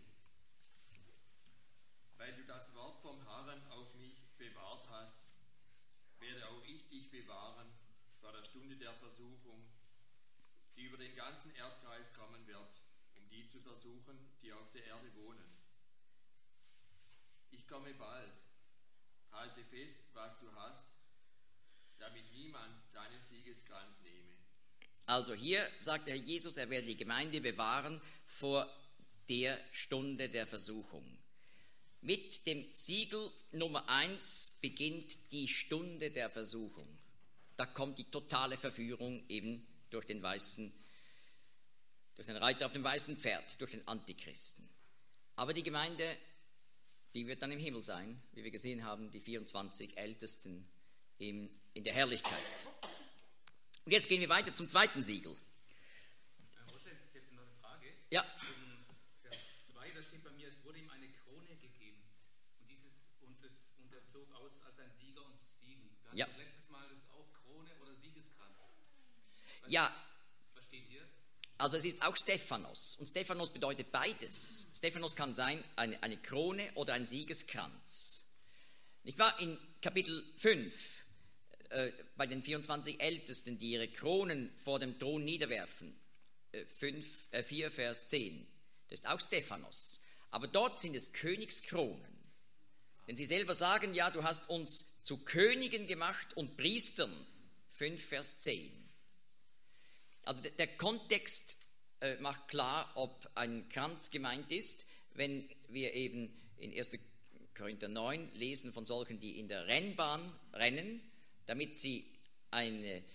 Weil du das Wort vom Herrn auf mich bewahrt hast, werde auch ich dich bewahren vor der Stunde der Versuchung, die über den ganzen Erdkreis kommen wird, um die zu versuchen, die auf der Erde wohnen. Ich ich komme bald. Halte fest, was du hast, damit niemand deinen Siegeskranz nehme. Also hier sagt der Herr Jesus, er werde die Gemeinde bewahren vor der Stunde der Versuchung. Mit dem Siegel Nummer 1 beginnt die Stunde der Versuchung. Da kommt die totale Verführung eben durch den Reiter auf dem weißen Pferd, durch den Antichristen. Aber die Gemeinde, die wird dann im Himmel sein, wie wir gesehen haben, die 24 Ältesten in der Herrlichkeit. Und jetzt gehen wir weiter zum zweiten Siegel. Moshe, ich hätte noch eine Frage. Ja. In Vers 2, da steht bei mir, es wurde ihm eine Krone gegeben. Und das unterzog aus als ein Sieger und Siegen. Wir hatten Ja. letztes Mal das auch Krone oder Siegeskranz. Ja, Was steht hier? also es ist auch Stephanos. Und Stephanos bedeutet beides. Stephanos kann sein eine Krone oder ein Siegeskranz. Nicht wahr? In Kapitel 5, bei den 24 Ältesten, die ihre Kronen vor dem Thron niederwerfen, 4 Vers 10, das ist auch Stephanos. Aber dort sind es Königskronen. Denn sie selber sagen, ja, du hast uns zu Königen gemacht und Priestern, 5 Vers 10. Also der Kontext macht klar, ob ein Kranz gemeint ist, wenn wir eben in 1. Korinther 9 lesen von solchen, die in der Rennbahn rennen, damit sie einen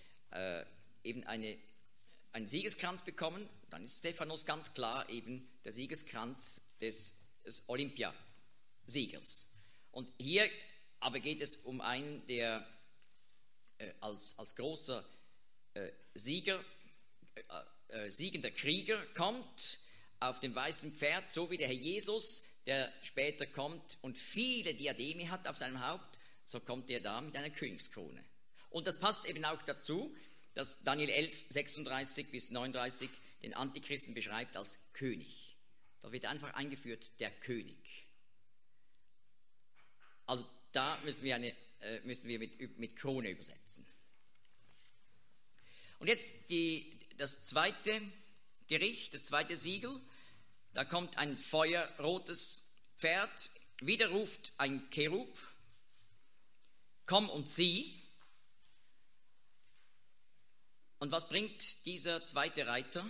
Siegeskranz bekommen. Dann ist Stephanos ganz klar eben der Siegeskranz des Olympiasiegers. Und hier aber geht es um einen, der als großer siegender Krieger kommt, auf dem weißen Pferd, so wie der Herr Jesus, der später kommt und viele Diademe hat auf seinem Haupt, so kommt er da mit einer Königskrone. Und das passt eben auch dazu, dass Daniel 11, 36 bis 39 den Antichristen beschreibt als König. Da wird einfach eingeführt, der König. Also da müssen wir mit Krone übersetzen. Und jetzt das zweite Gericht, das zweite Siegel. Da kommt ein feuerrotes Pferd. Wieder ruft ein Cherub: Komm und sieh. Und was bringt dieser zweite Reiter?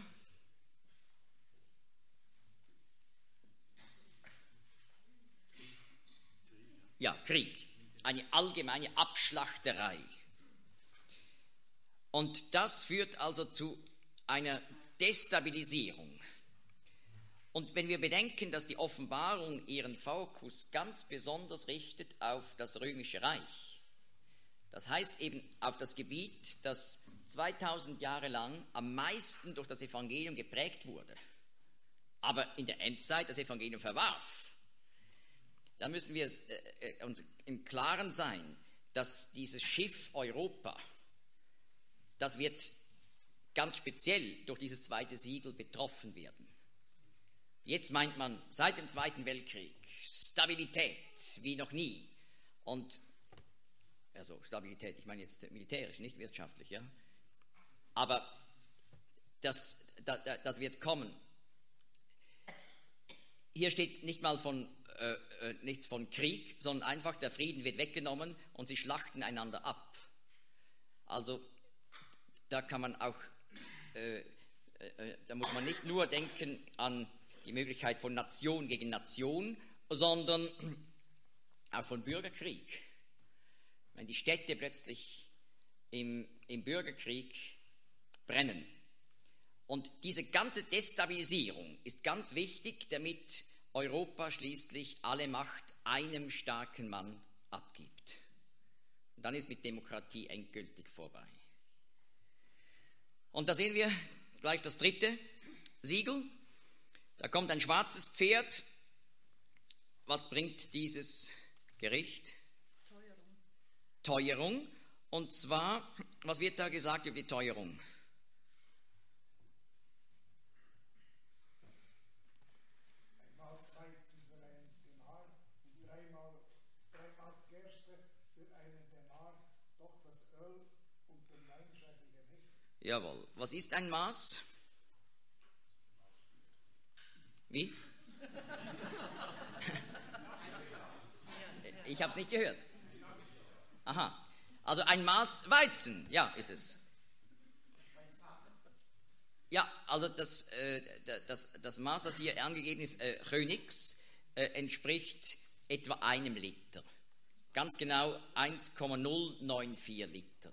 Ja, Krieg. Eine allgemeine Abschlachterei. Und das führt also zu einer Destabilisierung. Und wenn wir bedenken, dass die Offenbarung ihren Fokus ganz besonders richtet auf das Römische Reich, das heißt eben auf das Gebiet, das 2000 Jahre lang am meisten durch das Evangelium geprägt wurde, aber in der Endzeit das Evangelium verwarf, dann müssen wir uns im Klaren sein, dass dieses Schiff Europa, das wird ganz speziell durch dieses zweite Siegel betroffen werden. Jetzt meint man seit dem Zweiten Weltkrieg Stabilität wie noch nie. Und also Stabilität, ich meine jetzt militärisch, nicht wirtschaftlich, ja. Aber das wird kommen. Hier steht nicht mal nichts von Krieg, sondern einfach der Frieden wird weggenommen und sie schlachten einander ab. Also da kann man auch, da muss man nicht nur denken an die Möglichkeit von Nation gegen Nation, sondern auch von Bürgerkrieg. Wenn die Städte plötzlich im Bürgerkrieg brennen. Und diese ganze Destabilisierung ist ganz wichtig, damit Europa schließlich alle Macht einem starken Mann abgibt. Und dann ist mit Demokratie endgültig vorbei. Und da sehen wir gleich das dritte Siegel. Da kommt ein schwarzes Pferd. Was bringt dieses Gericht? Teuerung. Und zwar, was wird da gesagt über die Teuerung? Ein Maß Weizen für einen Denar und drei Maß Gerste für einen Denar, doch das Öl und den Wein schädige nicht. Jawohl. Was ist ein Maß? Ich habe es nicht gehört. Aha. Also ein Maß Weizen, ja, ist es. Ja, also das Maß, das hier angegeben ist, Chönix, entspricht etwa 1 Liter. Ganz genau 1,094 Liter.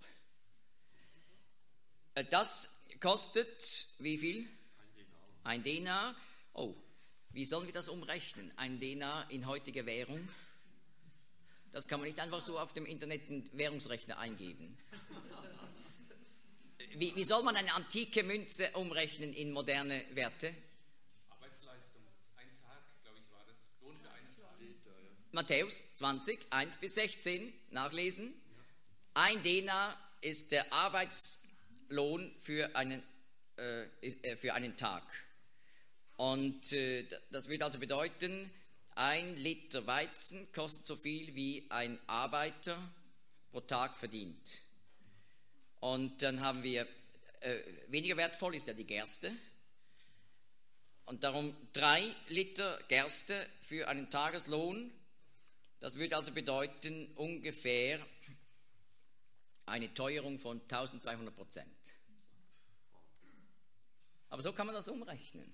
Das kostet wie viel? Ein Denar. Oh, wie sollen wir das umrechnen? Ein Denar in heutiger Währung? Das kann man nicht einfach so auf dem Internet einen Währungsrechner eingeben. Wie soll man eine antike Münze umrechnen in moderne Werte? Arbeitsleistung. Ein Tag, glaube ich, war das. Lohn für einen Tag. Matthäus 20, 1 bis 16, nachlesen. Ein Denar ist der Arbeitslohn für einen Tag. Und das würde also bedeuten, 1 Liter Weizen kostet so viel, wie ein Arbeiter pro Tag verdient. Und dann haben wir, weniger wertvoll ist ja die Gerste. Und darum 3 Liter Gerste für einen Tageslohn. Das würde also bedeuten ungefähr eine Teuerung von 1200%. Aber so kann man das umrechnen.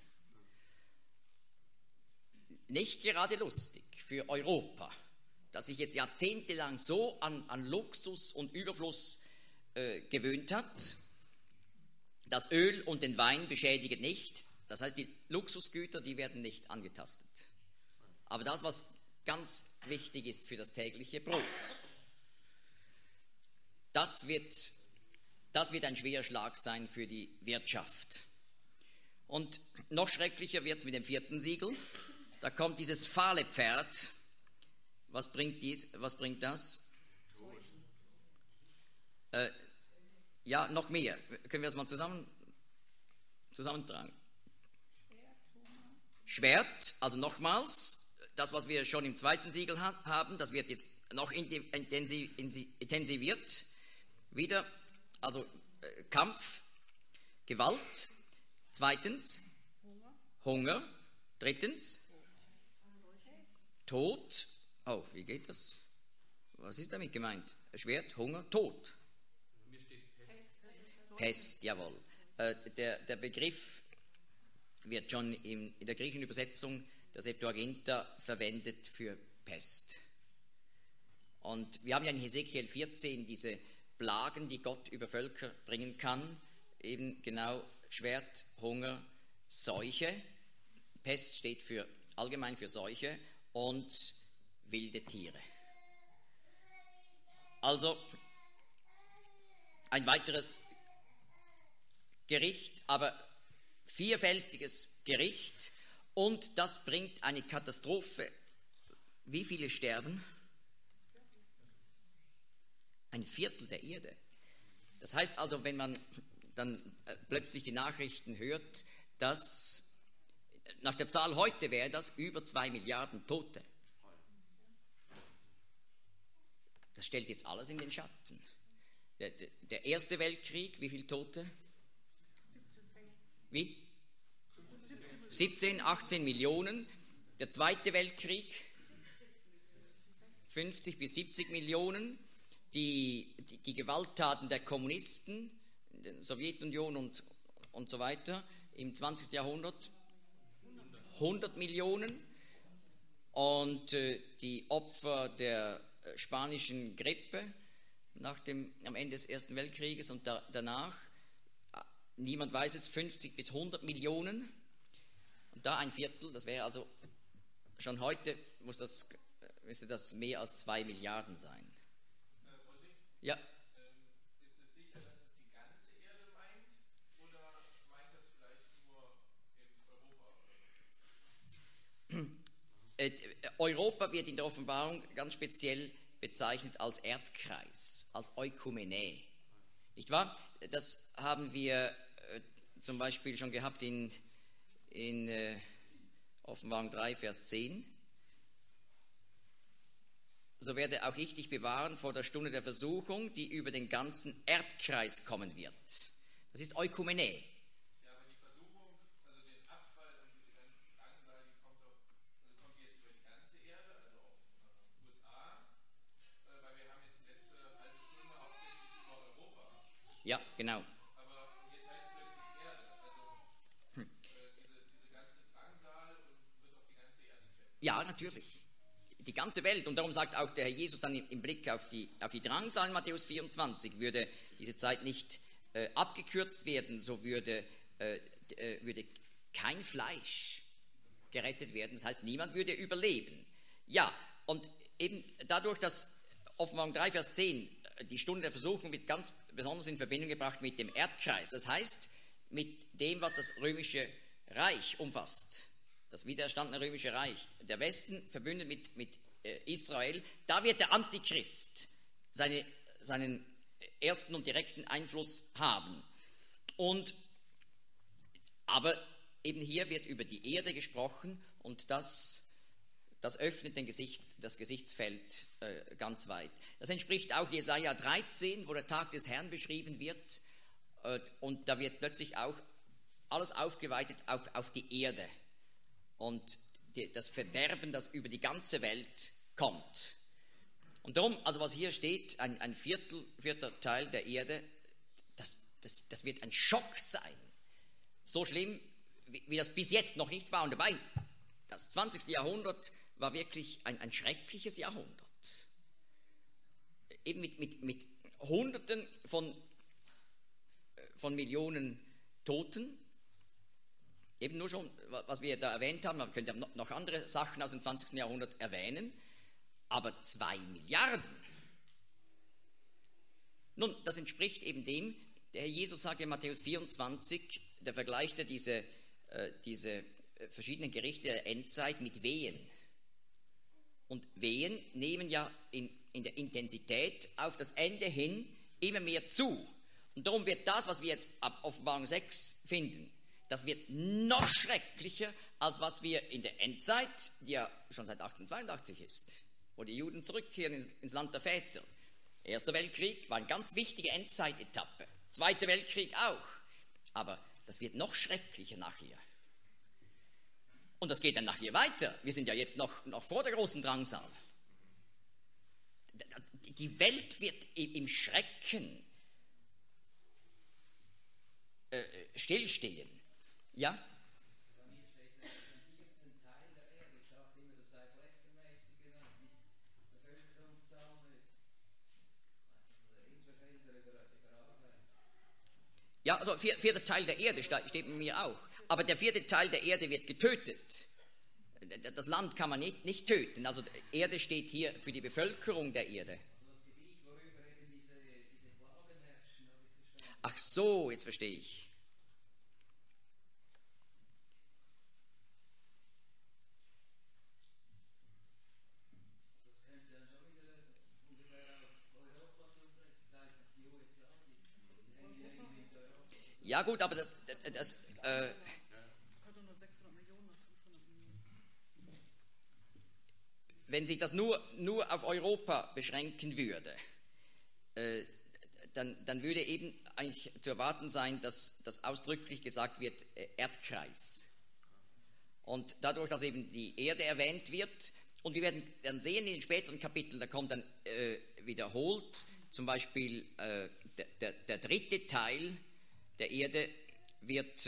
Nicht gerade lustig für Europa, das sich jetzt jahrzehntelang so an Luxus und Überfluss gewöhnt hat. Das Öl und den Wein beschädigen nicht. Das heißt, die Luxusgüter, die werden nicht angetastet. Aber das, was ganz wichtig ist für das tägliche Brot, das wird ein schwerer Schlag sein für die Wirtschaft. Und noch schrecklicher wird es mit dem 4. Siegel. Da kommt dieses fahle Pferd. Was bringt das? Ja, noch mehr. Können wir das mal zusammentragen? Schwert, also nochmals, das, was wir schon im 2. Siegel haben, das wird jetzt noch intensiviert. Wieder, also Kampf, Gewalt. 2. Hunger. 3. Tod. Oh, wie geht das? Was ist damit gemeint? Schwert, Hunger, Tod. Mir steht Pest. Pest, jawohl. Der Begriff wird schon in der griechischen Übersetzung der Septuaginta verwendet für Pest. Und wir haben ja in Hesekiel 14 diese Plagen, die Gott über Völker bringen kann. Eben genau Schwert, Hunger, Seuche. Pest steht allgemein für Seuche und wilde Tiere. Also ein weiteres Gericht, aber vielfältiges Gericht, und das bringt eine Katastrophe. Wie viele sterben? 1/4 der Erde. Das heißt also, wenn man dann plötzlich die Nachrichten hört, dass nach der Zahl heute wäre das über 2 Milliarden Tote. Das stellt jetzt alles in den Schatten. Der Erste Weltkrieg, wie viele Tote? Wie? 17, 18 Millionen. Der Zweite Weltkrieg, 50 bis 70 Millionen. Die Gewalttaten der Kommunisten in der Sowjetunion und so weiter im 20. Jahrhundert, 100 Millionen. Und die Opfer der spanischen Grippe am Ende des Ersten Weltkrieges und danach, niemand weiß es, 50 bis 100 Millionen. Und da 1/4, das wäre also schon heute, müsste das mehr als 2 Milliarden sein. Ja. Ist es sicher, dass es die ganze Erde meint, oder meint das vielleicht nur in Europa? Europa wird in der Offenbarung ganz speziell bezeichnet als Erdkreis, als Ökumene. Nicht wahr? Das haben wir zum Beispiel schon gehabt in Offenbarung 3, Vers 10. So werde auch ich dich bewahren vor der Stunde der Versuchung, die über den ganzen Erdkreis kommen wird. Das ist Ökumene. Ja, aber die Versuchung, also den Abfall und die ganzen Drangsal, kommt die jetzt über die ganze Erde, also auch USA, Ja, genau. Aber jetzt heißt es plötzlich Erde. Also diese ganze Drangsal und wird auf die ganze Erde treffen. Ja, natürlich. Die ganze Welt. Und darum sagt auch der Herr Jesus dann im Blick auf die Drangsal in Matthäus 24, würde diese Zeit nicht abgekürzt werden, so würde kein Fleisch gerettet werden. Das heißt, niemand würde überleben. Ja, und eben dadurch, dass Offenbarung 3, Vers 10 die Stunde der Versuchung wird ganz besonders in Verbindung gebracht mit dem Erdkreis. Das heißt, mit dem, was das römische Reich umfasst. Das wiedererstandene römische Reich. Der Westen verbündet mit Israel. Da wird der Antichrist seinen ersten und direkten Einfluss haben. Aber eben hier wird über die Erde gesprochen und das öffnet das Gesichtsfeld ganz weit. Das entspricht auch Jesaja 13, wo der Tag des Herrn beschrieben wird. Und da wird plötzlich auch alles aufgeweitet auf die Erde. Und das Verderben, das über die ganze Welt kommt. Und darum, also was hier steht, ein vierter Teil der Erde, das wird ein Schock sein. So schlimm, wie das bis jetzt noch nicht war. Und dabei, das 20. Jahrhundert war wirklich ein schreckliches Jahrhundert. Eben mit Hunderten von Millionen Toten. Eben nur schon, was wir da erwähnt haben, man könnte noch andere Sachen aus dem 20. Jahrhundert erwähnen, aber 2 Milliarden. Nun, das entspricht eben dem, der Herr Jesus sagt in Matthäus 24, der vergleicht ja diese verschiedenen Gerichte der Endzeit mit Wehen. Und Wehen nehmen ja in der Intensität auf das Ende hin immer mehr zu. Und darum wird das, was wir jetzt ab Offenbarung 6 finden, das wird noch schrecklicher, als was wir in der Endzeit, die ja schon seit 1882 ist, wo die Juden zurückkehren ins Land der Väter. Erster Weltkrieg war eine ganz wichtige Endzeitetappe. Zweiter Weltkrieg auch. Aber das wird noch schrecklicher nachher. Und das geht dann nachher weiter. Wir sind ja jetzt noch vor der großen Drangsal. Die Welt wird im Schrecken stillstehen. Ja? Bei mir steht der 4. Teil der Erde. Ich dachte immer, das sei flächenmäßig genannt, nicht der Bevölkerungszahl ist. Also irgendwer fehlt der Arbeit. Ja, also vierter Teil der Erde steht bei mir auch. Aber der 4. Teil der Erde wird getötet. Das Land kann man nicht töten. Also Erde steht hier für die Bevölkerung der Erde. Also das Gebiet, worüber eben diese Plagen herrschen, habe ich verstanden. Ach so, jetzt verstehe ich. Also das könnte dann schon wieder ungefähr auf Europa zutreffen, vielleicht auf die USA, die hängen ja irgendwie mit Europa. Ja gut, aber das wenn sich das nur auf Europa beschränken würde, dann würde eben eigentlich zu erwarten sein, dass ausdrücklich gesagt wird, Erdkreis. Und dadurch, dass eben die Erde erwähnt wird, und wir werden dann sehen in den späteren Kapiteln, da kommt dann wiederholt, zum Beispiel der 3. Teil der Erde wird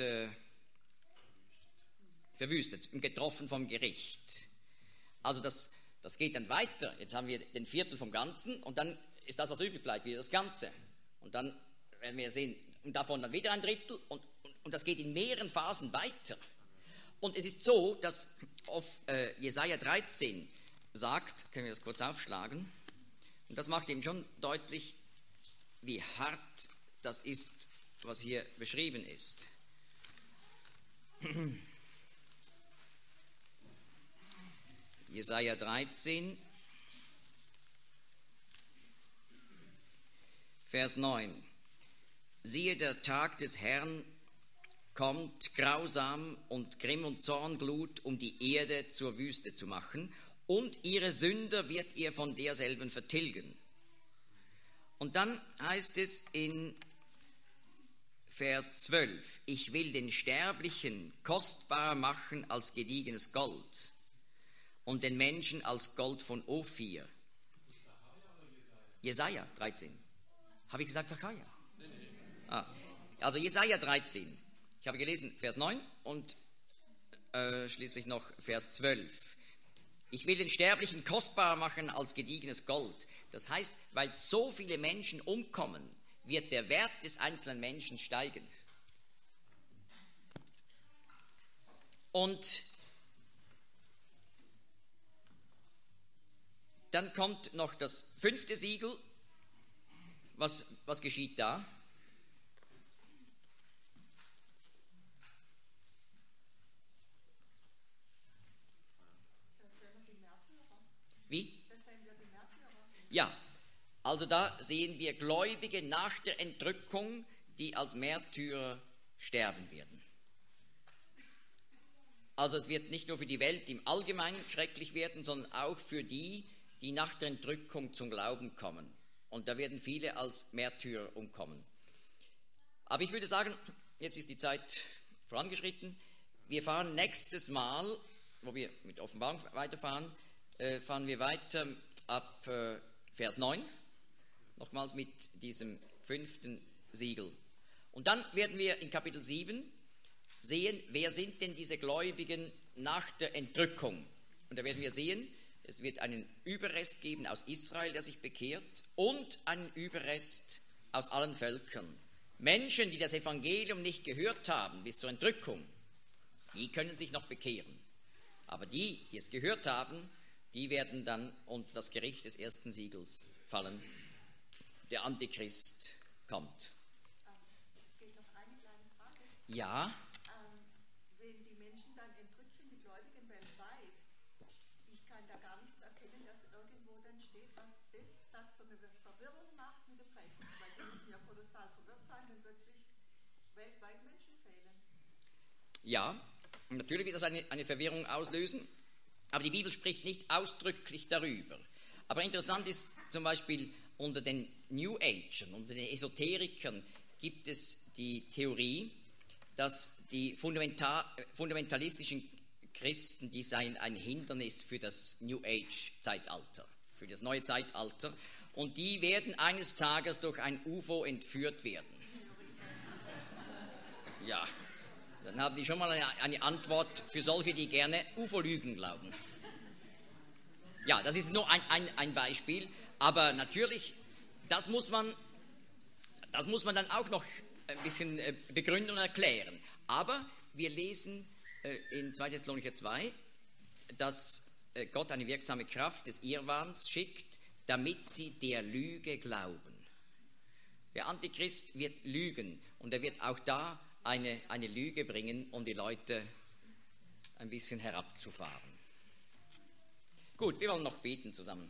verwüstet und getroffen vom Gericht. Also das geht dann weiter. Jetzt haben wir den Viertel vom Ganzen und dann ist das, was übrig bleibt, wieder das Ganze. Und dann werden wir sehen, und davon dann wieder ein Drittel und das geht in mehreren Phasen weiter. Und es ist so, dass auf Jesaja 13 sagt, können wir das kurz aufschlagen, und das macht eben schon deutlich, wie hart das ist, was hier beschrieben ist. Jesaja 13, Vers 9. Siehe, der Tag des Herrn kommt grausam und Grimm und Zornglut, um die Erde zur Wüste zu machen, und ihre Sünder wird ihr von derselben vertilgen. Und dann heißt es in Vers 12, ich will den Sterblichen kostbarer machen als gediegenes Gold und den Menschen als Gold von Ophir. Jesaja 13. Habe ich gesagt Sacharja? Also Jesaja 13. Ich habe gelesen Vers 9 und schließlich noch Vers 12. Ich will den Sterblichen kostbarer machen als gediegenes Gold. Das heißt, weil so viele Menschen umkommen, wird der Wert des einzelnen Menschen steigen. Und dann kommt noch das 5. Siegel. Was geschieht da? Wie? Ja, also da sehen wir Gläubige nach der Entrückung, die als Märtyrer sterben werden. Also es wird nicht nur für die Welt im Allgemeinen schrecklich werden, sondern auch für die, die nach der Entrückung zum Glauben kommen. Und da werden viele als Märtyrer umkommen. Aber ich würde sagen, jetzt ist die Zeit vorangeschritten. Wir fahren nächstes Mal, wo wir mit Offenbarung weiterfahren, fahren wir weiter ab Vers 9, nochmals mit diesem 5. Siegel. Und dann werden wir in Kapitel 7 sehen, wer sind denn diese Gläubigen nach der Entrückung. Und da werden wir sehen, es wird einen Überrest geben aus Israel, der sich bekehrt, und einen Überrest aus allen Völkern. Menschen, die das Evangelium nicht gehört haben bis zur Entrückung, die können sich noch bekehren. Aber die es gehört haben, die werden dann unter das Gericht des 1. Siegels fallen. Der Antichrist kommt. Es geht noch eine kleine Frage. Ja. Wenn die Menschen dann entrückt sind, die Gläubigen weltweit, ich kann da gar nichts erkennen, dass irgendwo dann steht, was das so eine Verwirrung macht mit der Presse. Weil die müssen ja kolossal verwirrt sein, wenn plötzlich weltweit Menschen fehlen. Ja, natürlich wird das eine Verwirrung auslösen. Aber die Bibel spricht nicht ausdrücklich darüber. Aber interessant ist zum Beispiel unter den New Agern, unter den Esoterikern gibt es die Theorie, dass die fundamentalistischen Christen, die seien ein Hindernis für das New Age-Zeitalter, für das neue Zeitalter. Und die werden eines Tages durch ein UFO entführt werden. Ja. Dann haben die schon mal eine Antwort für solche, die gerne UFO-Lügen glauben. Ja, das ist nur ein Beispiel, aber natürlich, das muss man dann auch noch ein bisschen begründen und erklären. Aber wir lesen in 2. Thessalonicher 2, dass Gott eine wirksame Kraft des Irrwahns schickt, damit sie der Lüge glauben. Der Antichrist wird lügen und er wird auch da eine Lüge bringen, um die Leute ein bisschen herabzufahren. Gut, wir wollen noch beten zusammen.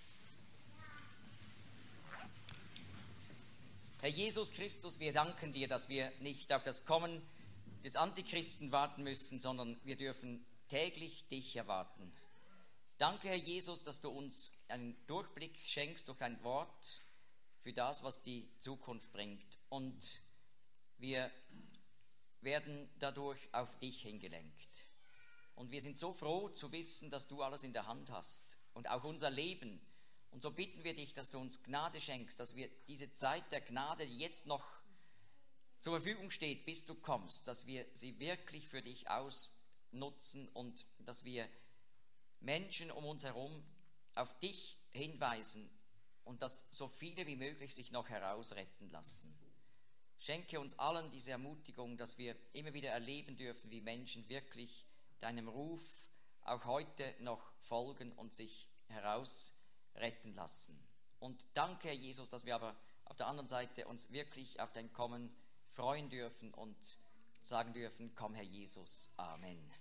Herr Jesus Christus, wir danken dir, dass wir nicht auf das Kommen des Antichristen warten müssen, sondern wir dürfen täglich dich erwarten. Danke, Herr Jesus, dass du uns einen Durchblick schenkst durch dein Wort für das, was die Zukunft bringt. Und wir werden dadurch auf dich hingelenkt. Und wir sind so froh zu wissen, dass du alles in der Hand hast und auch unser Leben. Und so bitten wir dich, dass du uns Gnade schenkst, dass wir diese Zeit der Gnade, die jetzt noch zur Verfügung steht, bis du kommst, dass wir sie wirklich für dich ausnutzen und dass wir Menschen um uns herum auf dich hinweisen und dass so viele wie möglich sich noch herausretten lassen. Schenke uns allen diese Ermutigung, dass wir immer wieder erleben dürfen, wie Menschen wirklich deinem Ruf auch heute noch folgen und sich herausretten lassen. Und danke, Herr Jesus, dass wir aber auf der anderen Seite uns wirklich auf dein Kommen freuen dürfen und sagen dürfen, komm, Herr Jesus. Amen.